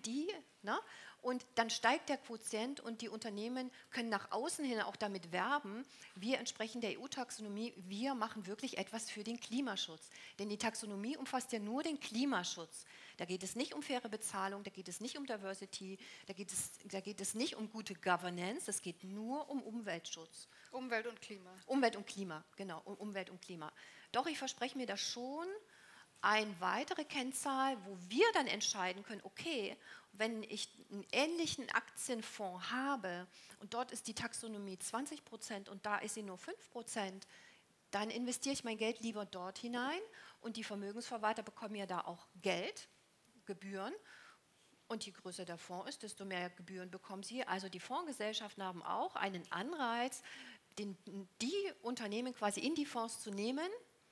und dann steigt der Quotient und die Unternehmen können nach außen hin auch damit werben, wir entsprechen der EU-Taxonomie, wir machen wirklich etwas für den Klimaschutz. Denn die Taxonomie umfasst ja nur den Klimaschutz. Da geht es nicht um faire Bezahlung, da geht es nicht um Diversity, da geht es nicht um gute Governance, es geht nur um Umweltschutz. Umwelt und Klima. Umwelt und Klima, genau, Umwelt und Klima. Doch ich verspreche mir da schon eine weitere Kennzahl, wo wir dann entscheiden können, okay, wenn ich einen ähnlichen Aktienfonds habe und dort ist die Taxonomie 20% und da ist sie nur 5%, dann investiere ich mein Geld lieber dort hinein und die Vermögensverwalter bekommen ja da auch Geld, Gebühren. Und je größer der Fonds ist, desto mehr Gebühren bekommen sie. Also die Fondsgesellschaften haben auch einen Anreiz, die Unternehmen quasi in die Fonds zu nehmen,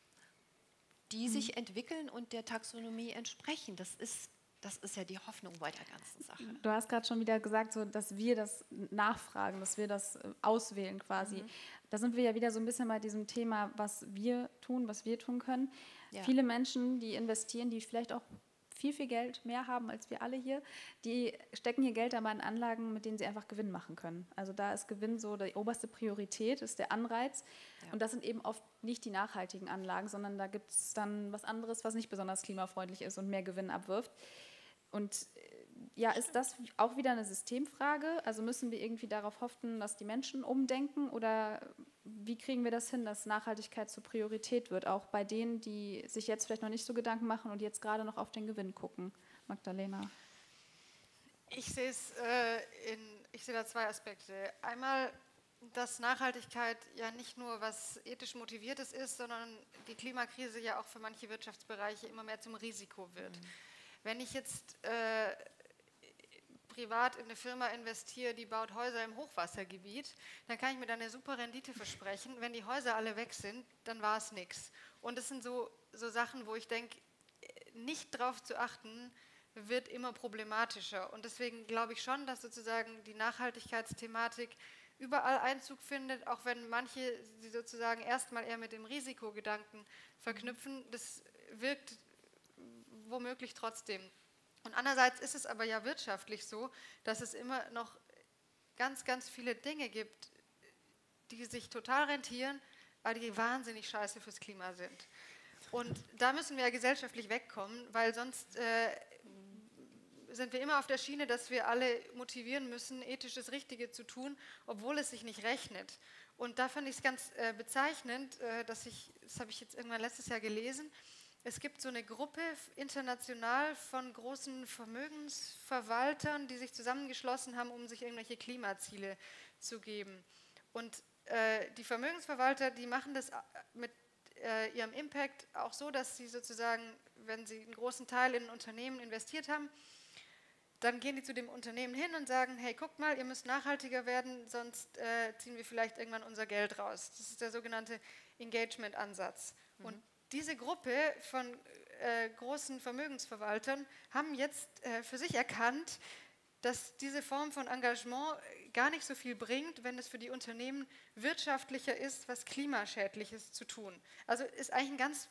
die sich entwickeln und der Taxonomie entsprechen. Das ist ja die Hoffnung bei der ganzen Sache. Du hast gerade schon wieder gesagt, so, dass wir das nachfragen, dass wir das auswählen quasi. Da sind wir ja wieder so ein bisschen bei diesem Thema, was wir tun können. Ja. Viele Menschen, die investieren, die vielleicht auch viel, viel Geld mehr haben als wir alle hier, die stecken hier Geld aber in Anlagen, mit denen sie einfach Gewinn machen können. Also da ist Gewinn so die oberste Priorität, ist der Anreiz. Ja. Und das sind eben oft nicht die nachhaltigen Anlagen, sondern da gibt es dann was anderes, was nicht besonders klimafreundlich ist und mehr Gewinn abwirft. Und ja, ist das auch wieder eine Systemfrage? Also müssen wir irgendwie darauf hoffen, dass die Menschen umdenken, oder wie kriegen wir das hin, dass Nachhaltigkeit zur Priorität wird, auch bei denen, die sich jetzt vielleicht noch nicht so Gedanken machen und jetzt gerade noch auf den Gewinn gucken? Magdalena. Ich sehe da zwei Aspekte. Einmal, dass Nachhaltigkeit ja nicht nur was ethisch Motiviertes ist, sondern die Klimakrise ja auch für manche Wirtschaftsbereiche immer mehr zum Risiko wird. Wenn ich jetzt privat in eine Firma investiere, die baut Häuser im Hochwassergebiet, dann kann ich mir da eine super Rendite versprechen. Wenn die Häuser alle weg sind, dann war es nichts. Und das sind so Sachen, wo ich denke, nicht drauf zu achten, wird immer problematischer. Und deswegen glaube ich schon, dass sozusagen die Nachhaltigkeitsthematik überall Einzug findet, auch wenn manche sie sozusagen erstmal eher mit dem Risikogedanken verknüpfen. Das wirkt womöglich trotzdem. Und andererseits ist es aber ja wirtschaftlich so, dass es immer noch ganz, ganz viele Dinge gibt, die sich total rentieren, aber die wahnsinnig scheiße fürs Klima sind. Und da müssen wir ja gesellschaftlich wegkommen, weil sonst sind wir immer auf der Schiene, dass wir alle motivieren müssen, ethisch das Richtige zu tun, obwohl es sich nicht rechnet. Und da fand ich es ganz bezeichnend, das habe ich jetzt irgendwann letztes Jahr gelesen. Es gibt so eine Gruppe international von großen Vermögensverwaltern, die sich zusammengeschlossen haben, um sich irgendwelche Klimaziele zu geben. Und die Vermögensverwalter, die machen das mit ihrem Impact auch so, dass sie sozusagen, wenn sie einen großen Teil in ein Unternehmen investiert haben, dann gehen die zu dem Unternehmen hin und sagen, hey, guckt mal, ihr müsst nachhaltiger werden, sonst ziehen wir vielleicht irgendwann unser Geld raus. Das ist der sogenannte Engagement-Ansatz. Und diese Gruppe von großen Vermögensverwaltern haben jetzt für sich erkannt, dass diese Form von Engagement gar nicht so viel bringt, wenn es für die Unternehmen wirtschaftlicher ist, was Klimaschädliches zu tun. Also ist eigentlich ein ganz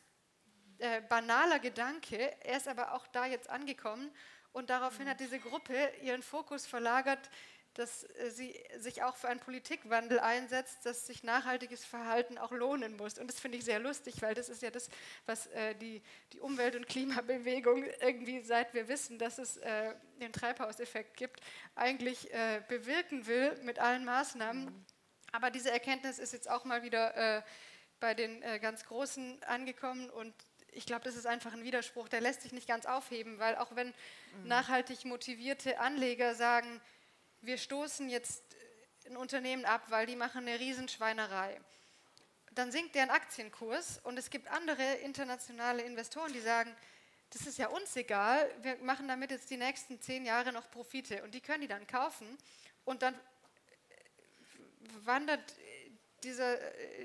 banaler Gedanke, er ist aber auch da jetzt angekommen, und daraufhin hat diese Gruppe ihren Fokus verlagert, dass sie sich auch für einen Politikwandel einsetzt, dass sich nachhaltiges Verhalten auch lohnen muss. Und das finde ich sehr lustig, weil das ist ja das, was die Umwelt- und Klimabewegung irgendwie, seit wir wissen, dass es den Treibhauseffekt gibt, eigentlich bewirken will mit allen Maßnahmen. Aber diese Erkenntnis ist jetzt auch mal wieder bei den ganz Großen angekommen, und ich glaube, das ist einfach ein Widerspruch, der lässt sich nicht ganz aufheben, weil auch wenn nachhaltig motivierte Anleger sagen, wir stoßen jetzt ein Unternehmen ab, weil die machen eine Riesenschweinerei, dann sinkt deren Aktienkurs, und es gibt andere internationale Investoren, die sagen, das ist ja uns egal, wir machen damit jetzt die nächsten 10 Jahre noch Profite, und die können die dann kaufen, und dann wandert diese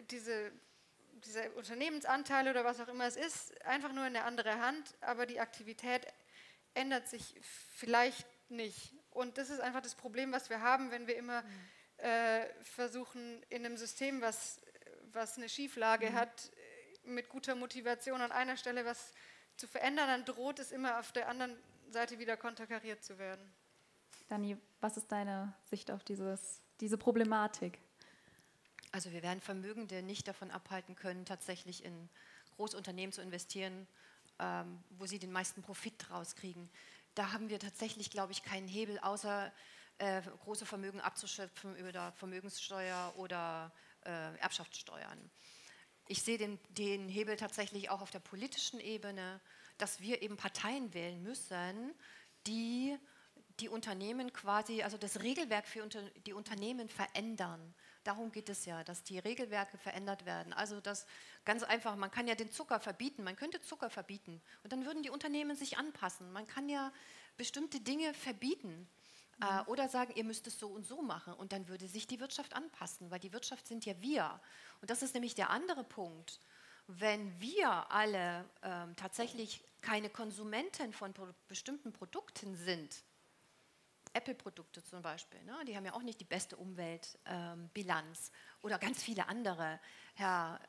Unternehmensanteile oder was auch immer es ist, einfach nur in eine andere Hand, aber die Aktivität ändert sich vielleicht nicht. Und das ist einfach das Problem, was wir haben, wenn wir immer versuchen, in einem System, was eine Schieflage hat, mit guter Motivation an einer Stelle was zu verändern, dann droht es immer auf der anderen Seite wieder konterkariert zu werden. Dani, was ist deine Sicht auf diese Problematik? Also wir werden Vermögende nicht davon abhalten können, tatsächlich in Großunternehmen zu investieren, wo sie den meisten Profit draus kriegen. Da haben wir tatsächlich, glaube ich, keinen Hebel, außer große Vermögen abzuschöpfen über Vermögenssteuer oder Erbschaftssteuern. Ich sehe den Hebel tatsächlich auch auf der politischen Ebene, dass wir eben Parteien wählen müssen, die Unternehmen quasi, also das Regelwerk für die Unternehmen verändern. Darum geht es ja, dass die Regelwerke verändert werden. Also das ganz einfach, man kann ja den Zucker verbieten, man könnte Zucker verbieten und dann würden die Unternehmen sich anpassen. Man kann ja bestimmte Dinge verbieten oder sagen, ihr müsst es so und so machen, und dann würde sich die Wirtschaft anpassen, weil die Wirtschaft sind ja wir. Und das ist nämlich der andere Punkt. Wenn wir alle tatsächlich keine Konsumenten von bestimmten Produkten sind, Apple-Produkte zum Beispiel, ne? Die haben ja auch nicht die beste Umweltbilanz, oder ganz viele andere.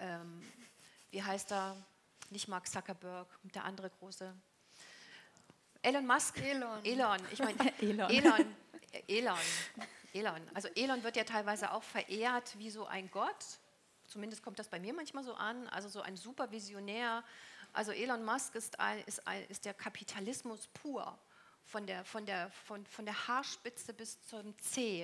Wie heißt er? Nicht Mark Zuckerberg, der andere große. Elon Musk. Elon. Ich meine, Elon. Also Elon wird ja teilweise auch verehrt wie so ein Gott. Zumindest kommt das bei mir manchmal so an. Also so ein Supervisionär. Also Elon Musk ist der Kapitalismus pur. Von der Haarspitze bis zum Zeh.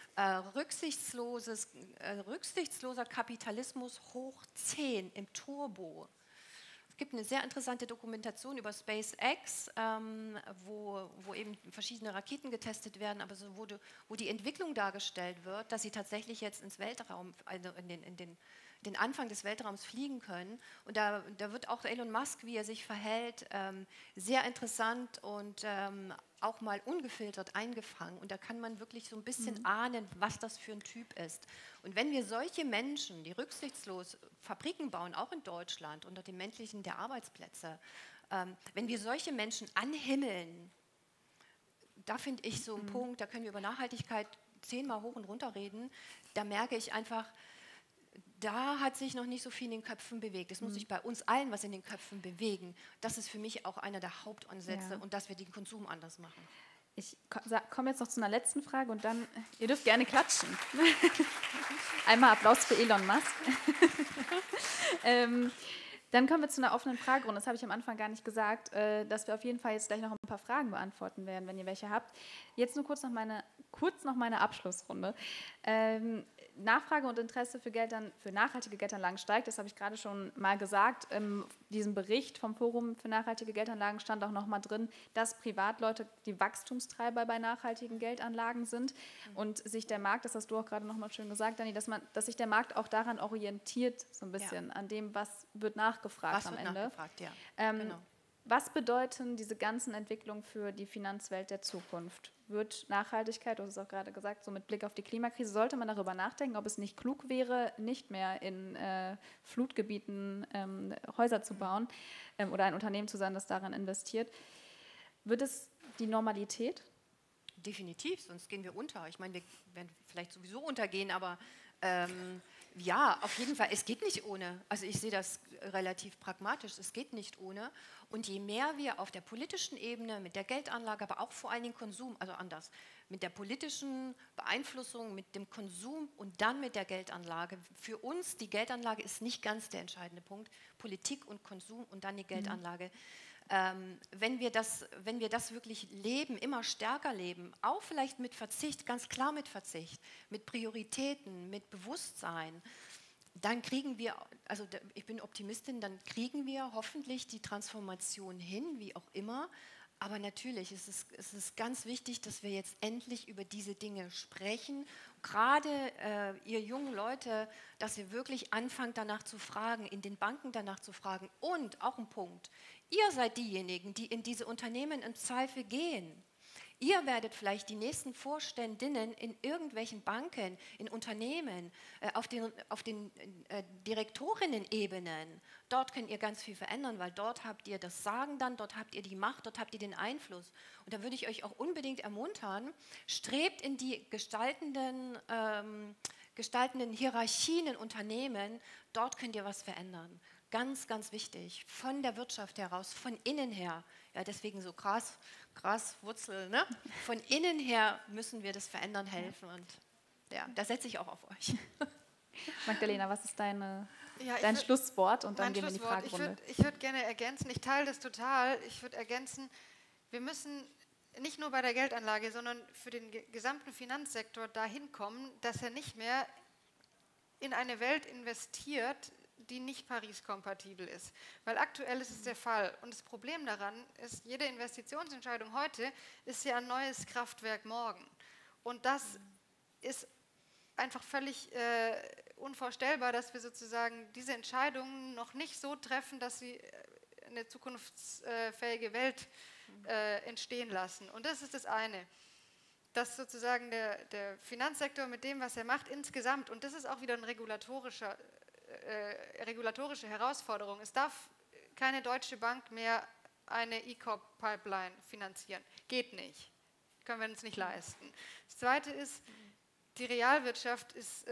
Rücksichtsloser Kapitalismus hoch 10 im Turbo. Es gibt eine sehr interessante Dokumentation über SpaceX, wo eben verschiedene Raketen getestet werden, aber so, wo die Entwicklung dargestellt wird, dass sie tatsächlich jetzt ins Weltraum, also in den Anfang des Weltraums fliegen können. Und da wird auch Elon Musk, wie er sich verhält, sehr interessant und auch mal ungefiltert eingefangen. Und da kann man wirklich so ein bisschen ahnen, was das für ein Typ ist. Und wenn wir solche Menschen, die rücksichtslos Fabriken bauen, auch in Deutschland, unter dem Mäntelchen der Arbeitsplätze, wenn wir solche Menschen anhimmeln, da finde ich so einen Punkt, da können wir über Nachhaltigkeit 10-mal hoch und runter reden, da merke ich einfach, da hat sich noch nicht so viel in den Köpfen bewegt. Es muss sich bei uns allen was in den Köpfen bewegen. Das ist für mich auch einer der Hauptansätze und dass wir den Konsum anders machen. Ich komme jetzt noch zu einer letzten Frage und dann, ihr dürft gerne klatschen. Einmal Applaus für Elon Musk. Dann kommen wir zu einer offenen Fragerunde. Das habe ich am Anfang gar nicht gesagt, dass wir auf jeden Fall jetzt gleich noch ein paar Fragen beantworten werden, wenn ihr welche habt. Jetzt nur kurz noch meine Abschlussrunde. Nachfrage und Interesse für nachhaltige Geldanlagen steigt, das habe ich gerade schon mal gesagt. In diesem Bericht vom Forum für nachhaltige Geldanlagen stand auch noch mal drin, dass Privatleute die Wachstumstreiber bei nachhaltigen Geldanlagen sind und sich der Markt, das hast du auch gerade noch mal schön gesagt, Dani, dass sich der Markt auch daran orientiert, so ein bisschen, an dem, was wird nachgefragt am Ende. Nachgefragt, ja. Genau. Was bedeuten diese ganzen Entwicklungen für die Finanzwelt der Zukunft? Wird Nachhaltigkeit, du hast es auch gerade gesagt, so mit Blick auf die Klimakrise, sollte man darüber nachdenken, ob es nicht klug wäre, nicht mehr in Flutgebieten Häuser zu bauen oder ein Unternehmen zu sein, das daran investiert? Wird es die Normalität? Definitiv, sonst gehen wir unter. Ich meine, wir werden vielleicht sowieso untergehen, aber ja, auf jeden Fall, es geht nicht ohne. Also ich sehe das relativ pragmatisch, es geht nicht ohne. Und je mehr wir auf der politischen Ebene mit der Geldanlage, aber auch vor allen Dingen Konsum, also anders, mit der politischen Beeinflussung, mit dem Konsum und dann mit der Geldanlage. Für uns, die Geldanlage ist nicht ganz der entscheidende Punkt. Politik und Konsum und dann die Geldanlage. Wenn wir das wirklich leben, immer stärker leben, auch vielleicht mit Verzicht, ganz klar mit Verzicht, mit Prioritäten, mit Bewusstsein, dann kriegen wir, also ich bin Optimistin, dann kriegen wir hoffentlich die Transformation hin, wie auch immer. Aber natürlich ist es ganz wichtig, dass wir jetzt endlich über diese Dinge sprechen. Gerade ihr jungen Leute, dass ihr wirklich anfangt danach zu fragen, in den Banken danach zu fragen. Und auch ein Punkt, ihr seid diejenigen, die in diese Unternehmen im Zweifel gehen. Ihr werdet vielleicht die nächsten Vorständinnen in irgendwelchen Banken, in Unternehmen, auf den Direktorinnen-Ebenen. Dort könnt ihr ganz viel verändern, weil dort habt ihr das Sagen dann, dort habt ihr die Macht, dort habt ihr den Einfluss. Und da würde ich euch auch unbedingt ermuntern, strebt in die gestaltenden Hierarchien in Unternehmen, dort könnt ihr was verändern. Ganz, ganz wichtig, von der Wirtschaft heraus, von innen her. Ja, deswegen so Graswurzel, ne? Von innen her müssen wir das verändern helfen und ja, da setze ich auch auf euch. Magdalena, was ist dein Schlusswort und dann gehen wir in die Fragerunde. Ich würde gerne ergänzen, ich teile das total, ich würde ergänzen, wir müssen nicht nur bei der Geldanlage, sondern für den gesamten Finanzsektor dahin kommen, dass er nicht mehr in eine Welt investiert, die nicht Paris-kompatibel ist. Weil aktuell ist es der Fall. Und das Problem daran ist, jede Investitionsentscheidung heute ist ja ein neues Kraftwerk morgen. Und das ist einfach völlig unvorstellbar, dass wir sozusagen diese Entscheidungen noch nicht so treffen, dass sie eine zukunftsfähige Welt entstehen lassen. Und das ist das eine. Dass sozusagen der Finanzsektor mit dem, was er macht, insgesamt, und das ist auch wieder eine regulatorische Herausforderung. Es darf keine deutsche Bank mehr eine E-Corp-Pipeline finanzieren. Geht nicht. Können wir uns nicht leisten. Das Zweite ist, die Realwirtschaft ist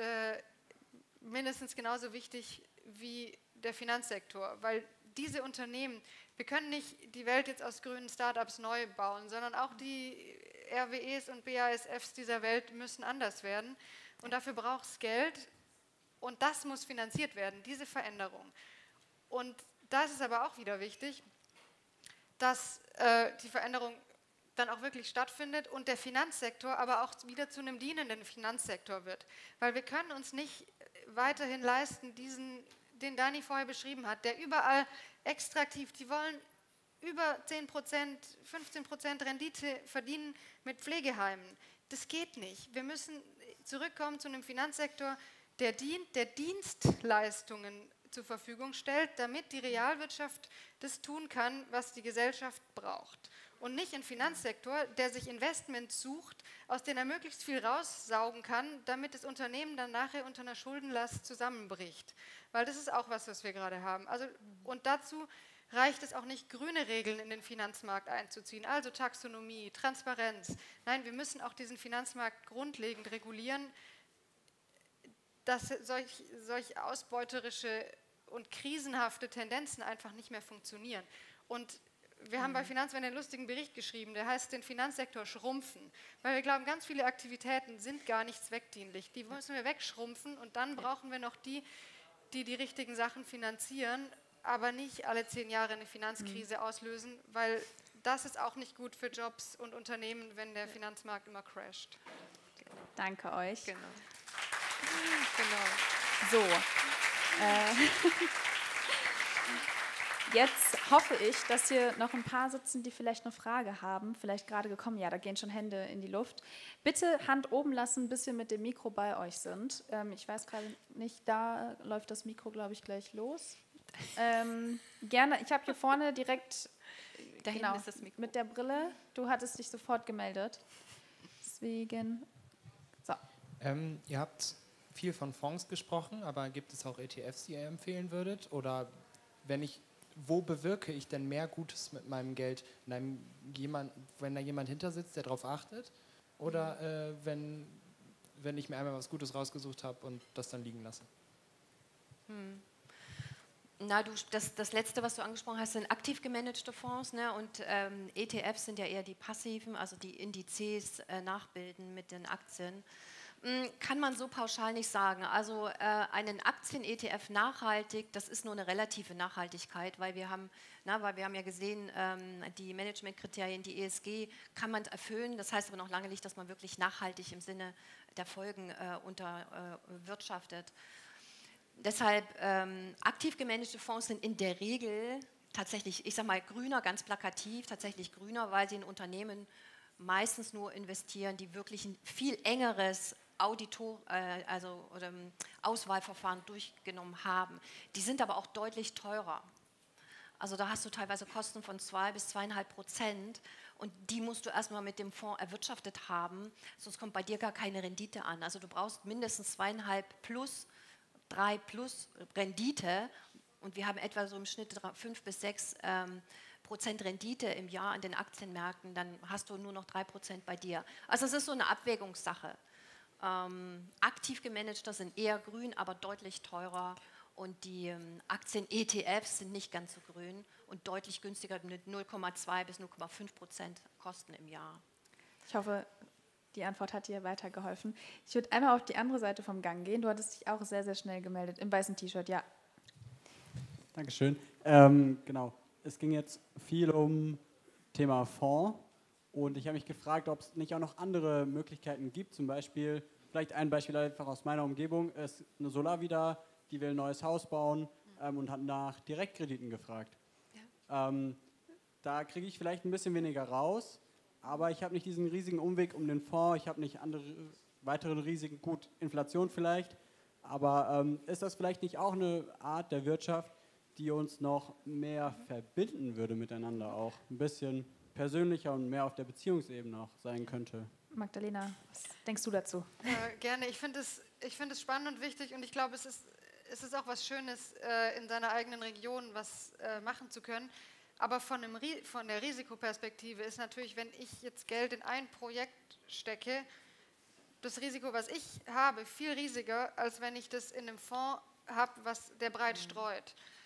mindestens genauso wichtig wie der Finanzsektor, weil diese Unternehmen Wir können nicht die Welt jetzt aus grünen Startups neu bauen, sondern auch die RWEs und BASFs dieser Welt müssen anders werden. Und dafür braucht es Geld und das muss finanziert werden, diese Veränderung. Und das ist aber auch wieder wichtig, dass die Veränderung dann auch wirklich stattfindet und der Finanzsektor aber auch wieder zu einem dienenden Finanzsektor wird. Weil wir können uns nicht weiterhin leisten, den Dani vorher beschrieben hat, der überall extraktiv, die wollen über 10%, 15% Rendite verdienen mit Pflegeheimen. Das geht nicht. Wir müssen zurückkommen zu einem Finanzsektor, der dient, der Dienstleistungen zur Verfügung stellt, damit die Realwirtschaft das tun kann, was die Gesellschaft braucht. Und nicht ein Finanzsektor, der sich Investments sucht, aus denen er möglichst viel raussaugen kann, damit das Unternehmen dann nachher unter einer Schuldenlast zusammenbricht. Weil das ist auch was wir gerade haben. Also, und dazu reicht es auch nicht, grüne Regeln in den Finanzmarkt einzuziehen, also Taxonomie, Transparenz. Nein, wir müssen auch diesen Finanzmarkt grundlegend regulieren, dass solch ausbeuterische und krisenhafte Tendenzen einfach nicht mehr funktionieren. Und wir haben bei Finanzwende einen lustigen Bericht geschrieben, der heißt, den Finanzsektor schrumpfen. Weil wir glauben, ganz viele Aktivitäten sind gar nicht zweckdienlich. Die müssen wir wegschrumpfen und dann brauchen wir noch die richtigen Sachen finanzieren, aber nicht alle 10 Jahre eine Finanzkrise auslösen, weil das ist auch nicht gut für Jobs und Unternehmen, wenn der Finanzmarkt immer crasht. Danke euch. Genau. So. Jetzt hoffe ich, dass hier noch ein paar sitzen, die vielleicht eine Frage haben, vielleicht gerade gekommen. Ja, da gehen schon Hände in die Luft. Bitte Hand oben lassen, bis wir mit dem Mikro bei euch sind. Ich weiß gerade nicht, da läuft das Mikro, glaube ich, gleich los. Gerne, ich habe hier vorne direkt, Da hinten ist das Mikro. mit der Brille, du hattest dich sofort gemeldet. Deswegen, so. Ihr habt viel von Fonds gesprochen, aber gibt es auch ETFs, die ihr empfehlen würdet? Oder wo bewirke ich denn mehr Gutes mit meinem Geld? Wenn da jemand hinter sitzt, der darauf achtet? Oder wenn ich mir einmal was Gutes rausgesucht habe und das dann liegen lasse? Na, das Letzte, was du angesprochen hast, sind aktiv gemanagte Fonds, ne? Und ETFs sind ja eher die passiven, also die Indizes nachbilden mit den Aktien. Kann man so pauschal nicht sagen. Also einen Aktien-ETF nachhaltig, das ist nur eine relative Nachhaltigkeit, weil wir haben ja gesehen, die Managementkriterien, die ESG, kann man erfüllen. Das heißt aber noch lange nicht, dass man wirklich nachhaltig im Sinne der Folgen wirtschaftet. Deshalb aktiv gemanagte Fonds sind in der Regel tatsächlich, ich sage mal grüner, ganz plakativ, tatsächlich grüner, weil sie in Unternehmen meistens nur investieren, die wirklich ein viel engeres Auswahlverfahren durchgenommen haben. Die sind aber auch deutlich teurer. Also da hast du teilweise Kosten von 2 bis 2,5% und die musst du erstmal mit dem Fonds erwirtschaftet haben, sonst kommt bei dir gar keine Rendite an. Also du brauchst mindestens 2,5 plus 3 plus Rendite und wir haben etwa so im Schnitt 5 bis 6% Rendite im Jahr an den Aktienmärkten, dann hast du nur noch 3% bei dir. Also es ist so eine Abwägungssache. Aktiv gemanagter sind eher grün, aber deutlich teurer und die Aktien-ETFs sind nicht ganz so grün und deutlich günstiger mit 0,2 bis 0,5% Kosten im Jahr. Ich hoffe, die Antwort hat dir weitergeholfen. Ich würde einmal auf die andere Seite vom Gang gehen. Du hattest dich auch sehr, sehr schnell gemeldet. Im weißen T-Shirt, ja. Dankeschön. Genau. Es ging jetzt viel um Thema Fonds und ich habe mich gefragt, ob es nicht auch noch andere Möglichkeiten gibt. Zum Beispiel, vielleicht ein Beispiel einfach aus meiner Umgebung, ist eine Solarvida, die will ein neues Haus bauen und hat nach Direktkrediten gefragt. Ja. Da kriege ich vielleicht ein bisschen weniger raus, aber ich habe nicht diesen riesigen Umweg um den Fonds, ich habe nicht weitere Risiken, gut, Inflation vielleicht, aber ist das vielleicht nicht auch eine Art der Wirtschaft, die uns noch mehr verbinden würde miteinander auch, ein bisschen persönlicher und mehr auf der Beziehungsebene auch sein könnte? Magdalena, was denkst du dazu? Gerne, ich finde es spannend und wichtig und ich glaube, es ist auch was Schönes, in seiner eigenen Region was machen zu können. Aber von der Risikoperspektive ist natürlich, wenn ich jetzt Geld in ein Projekt stecke, das Risiko, was ich habe, viel riesiger, als wenn ich das in einem Fonds habe, der breit streut.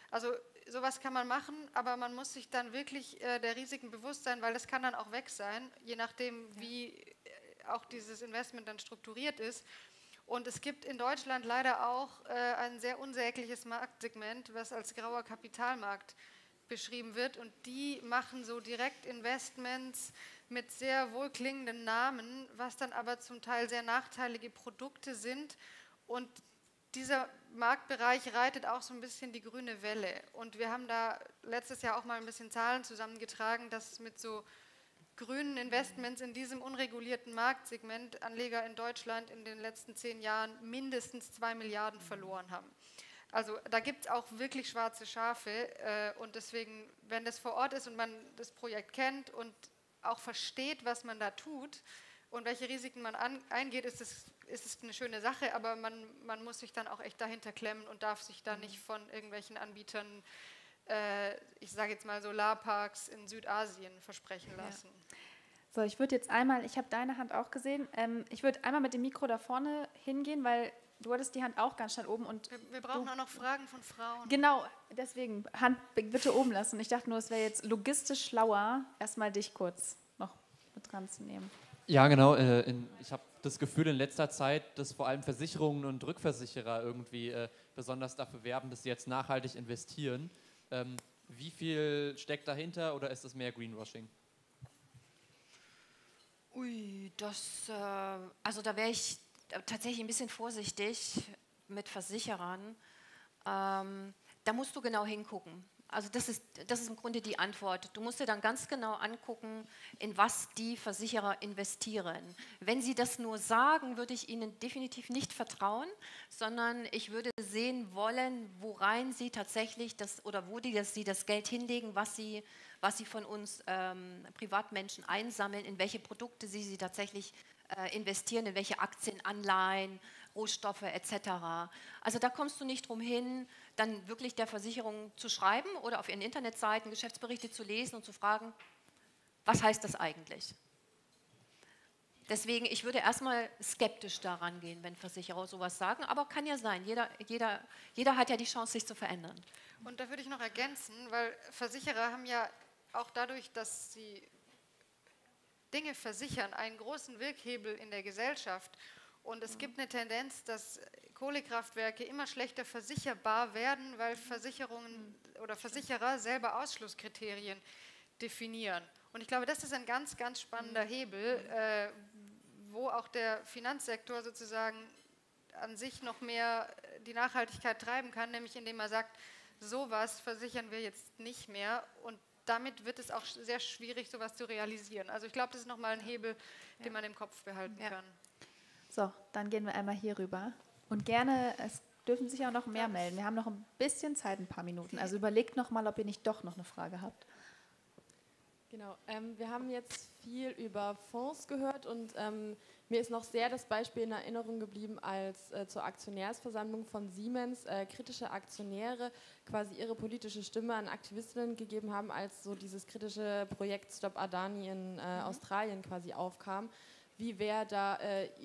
Also sowas kann man machen, aber man muss sich dann wirklich der Risiken bewusst sein, weil das kann dann auch weg sein, je nachdem, wie auch dieses Investment dann strukturiert ist. Und es gibt in Deutschland leider auch ein sehr unsägliches Marktsegment, was als grauer Kapitalmarkt beschrieben wird. Und die machen so Direktinvestments mit sehr wohlklingenden Namen, was dann aber zum Teil sehr nachteilige Produkte sind. Und dieser Marktbereich reitet auch so ein bisschen die grüne Welle. Und wir haben da letztes Jahr auch mal ein bisschen Zahlen zusammengetragen, dass mit so grünen Investments in diesem unregulierten Marktsegment Anleger in Deutschland in den letzten 10 Jahren mindestens 2 Milliarden verloren haben. Also da gibt es auch wirklich schwarze Schafe und deswegen, wenn das vor Ort ist und man das Projekt kennt und auch versteht, was man da tut und welche Risiken man eingeht, ist es eine schöne Sache, aber man muss sich dann auch echt dahinter klemmen und darf sich da nicht von irgendwelchen Anbietern, ich sage jetzt mal Solarparks in Südasien versprechen lassen. Ja. So, ich würde jetzt einmal, ich habe deine Hand auch gesehen, ich würde einmal mit dem Mikro da vorne hingehen, weil du hattest die Hand auch ganz schnell oben. Und wir brauchen auch noch Fragen von Frauen. Genau, deswegen Hand bitte oben lassen. Ich dachte nur, es wäre jetzt logistisch schlauer, erstmal dich kurz noch mit dran zu nehmen. Ja, genau. Ich habe das Gefühl in letzter Zeit, dass vor allem Versicherungen und Rückversicherer irgendwie besonders dafür werben, dass sie jetzt nachhaltig investieren. Wie viel steckt dahinter oder ist es mehr Greenwashing? Ui, also da wäre ich tatsächlich ein bisschen vorsichtig mit Versicherern. Da musst du genau hingucken. Also das ist im Grunde die Antwort. Du musst dir dann ganz genau angucken, in was die Versicherer investieren. Wenn sie das nur sagen, würde ich ihnen definitiv nicht vertrauen, sondern ich würde sehen wollen, worein sie tatsächlich sie das Geld hinlegen, was sie von uns Privatmenschen einsammeln, in welche Produkte sie tatsächlich investieren, in welche Aktien, Anleihen, Rohstoffe etc. Also da kommst du nicht drum hin, dann wirklich der Versicherung zu schreiben oder auf ihren Internetseiten Geschäftsberichte zu lesen und zu fragen, was heißt das eigentlich? Deswegen, ich würde erstmal skeptisch daran gehen, wenn Versicherer sowas sagen, aber kann ja sein, jeder hat ja die Chance, sich zu verändern. Und da würde ich noch ergänzen, weil Versicherer haben ja auch dadurch, dass sie Dinge versichern, einen großen Wirkhebel in der Gesellschaft. Und es gibt eine Tendenz, dass Kohlekraftwerke immer schlechter versicherbar werden, weil Versicherungen oder Versicherer selber Ausschlusskriterien definieren. Und ich glaube, das ist ein ganz, ganz spannender Hebel, wo auch der Finanzsektor sozusagen an sich noch mehr die Nachhaltigkeit treiben kann, nämlich indem er sagt, sowas versichern wir jetzt nicht mehr und damit wird es auch sehr schwierig, sowas zu realisieren. Also ich glaube, das ist nochmal ein Hebel, den man im Kopf behalten kann. So, dann gehen wir einmal hier rüber. Und gerne, es dürfen sich auch noch mehr melden. Wir haben noch ein bisschen Zeit, ein paar Minuten. Also überlegt noch mal, ob ihr nicht doch noch eine Frage habt. Genau, wir haben jetzt viel über Fonds gehört und mir ist noch sehr das Beispiel in Erinnerung geblieben, als zur Aktionärsversammlung von Siemens kritische Aktionäre quasi ihre politische Stimme an Aktivistinnen gegeben haben, als so dieses kritische Projekt Stop Adani in Australien quasi aufkam. Wie wäre da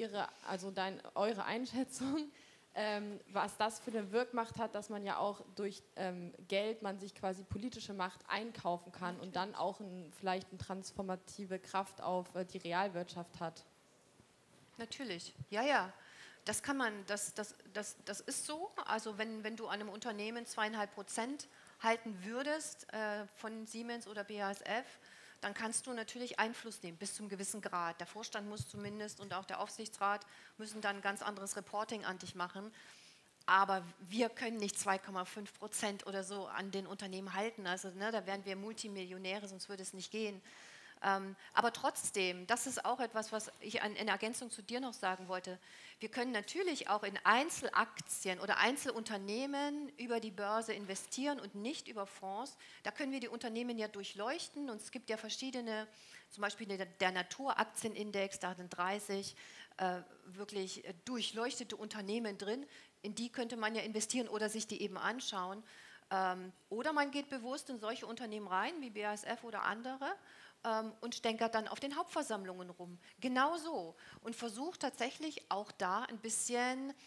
eure Einschätzung, was das für eine Wirkmacht hat, dass man ja auch durch Geld man sich quasi politische Macht einkaufen kann und dann auch vielleicht eine transformative Kraft auf die Realwirtschaft hat? Natürlich, ja. Das kann man, das ist so. Also wenn du an einem Unternehmen 2,5% halten würdest von Siemens oder BASF, dann kannst du natürlich Einfluss nehmen, bis zu einem gewissen Grad. Der Vorstand muss zumindest und auch der Aufsichtsrat müssen dann ein ganz anderes Reporting an dich machen. Aber wir können nicht 2,5% oder so an den Unternehmen halten. Also da wären wir Multimillionäre, sonst würde es nicht gehen. Aber trotzdem, das ist auch etwas, was ich in Ergänzung zu dir noch sagen wollte. Wir können natürlich auch in Einzelaktien oder Einzelunternehmen über die Börse investieren und nicht über Fonds. Da können wir die Unternehmen ja durchleuchten und es gibt ja verschiedene, zum Beispiel der Naturaktienindex, da sind 30 wirklich durchleuchtete Unternehmen drin. In die könnte man ja investieren oder sich die eben anschauen. Oder man geht bewusst in solche Unternehmen rein, wie BASF oder andere, und stänkert dann auf den Hauptversammlungen rum. Genauso. Und versucht tatsächlich auch da ein bisschen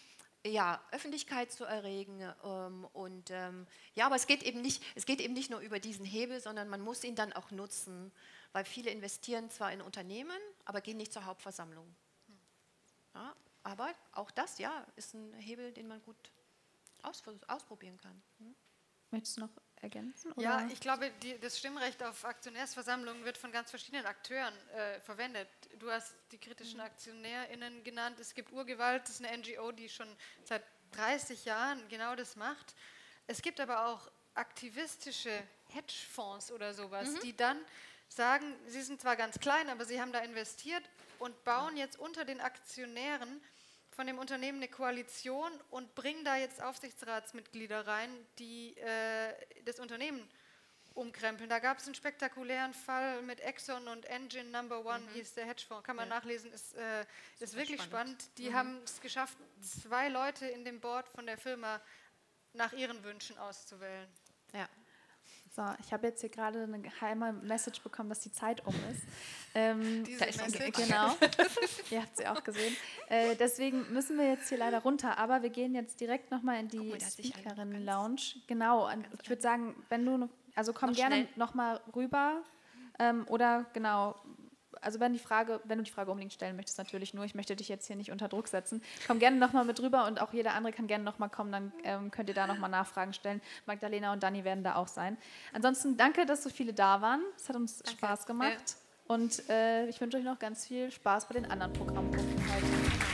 ja, Öffentlichkeit zu erregen. Ja, aber es geht eben nicht nur über diesen Hebel, sondern man muss ihn dann auch nutzen, weil viele investieren zwar in Unternehmen, aber gehen nicht zur Hauptversammlung. Ja, aber auch das, ja, ist ein Hebel, den man gut ausprobieren kann. Möchtest du noch ergänzen? Oder? Ja, ich glaube, das Stimmrecht auf Aktionärsversammlungen wird von ganz verschiedenen Akteuren verwendet. Du hast die kritischen AktionärInnen genannt. Es gibt Urgewalt, das ist eine NGO, die schon seit 30 Jahren genau das macht. Es gibt aber auch aktivistische Hedgefonds oder sowas, die dann sagen, sie sind zwar ganz klein, aber sie haben da investiert und bauen jetzt unter den Aktionären von dem Unternehmen eine Koalition und bringen da jetzt Aufsichtsratsmitglieder rein, die das Unternehmen umkrempeln. Da gab es einen spektakulären Fall mit Exxon und Engine No. 1, hieß der Hedgefonds, kann man nachlesen, ist wirklich spannend. Die haben es geschafft, 2 Leute in dem Board von der Firma nach ihren Wünschen auszuwählen. Ja. So, ich habe jetzt hier gerade eine geheime Message bekommen, dass die Zeit um ist. Diese Message. Genau, ihr habt sie auch gesehen. Deswegen müssen wir jetzt hier leider runter, aber wir gehen jetzt direkt nochmal in die Speakerinnen-Lounge. Genau, und ich würde sagen, wenn du, komm gerne nochmal rüber oder genau, also wenn du die Frage unbedingt stellen möchtest, natürlich nur, ich möchte dich jetzt hier nicht unter Druck setzen, komm gerne nochmal mit rüber und auch jeder andere kann gerne nochmal kommen, dann könnt ihr da nochmal Nachfragen stellen. Magdalena und Dani werden da auch sein. Ansonsten danke, dass so viele da waren, es hat uns Spaß gemacht und ich wünsche euch noch ganz viel Spaß bei den anderen Programmpunkten heute.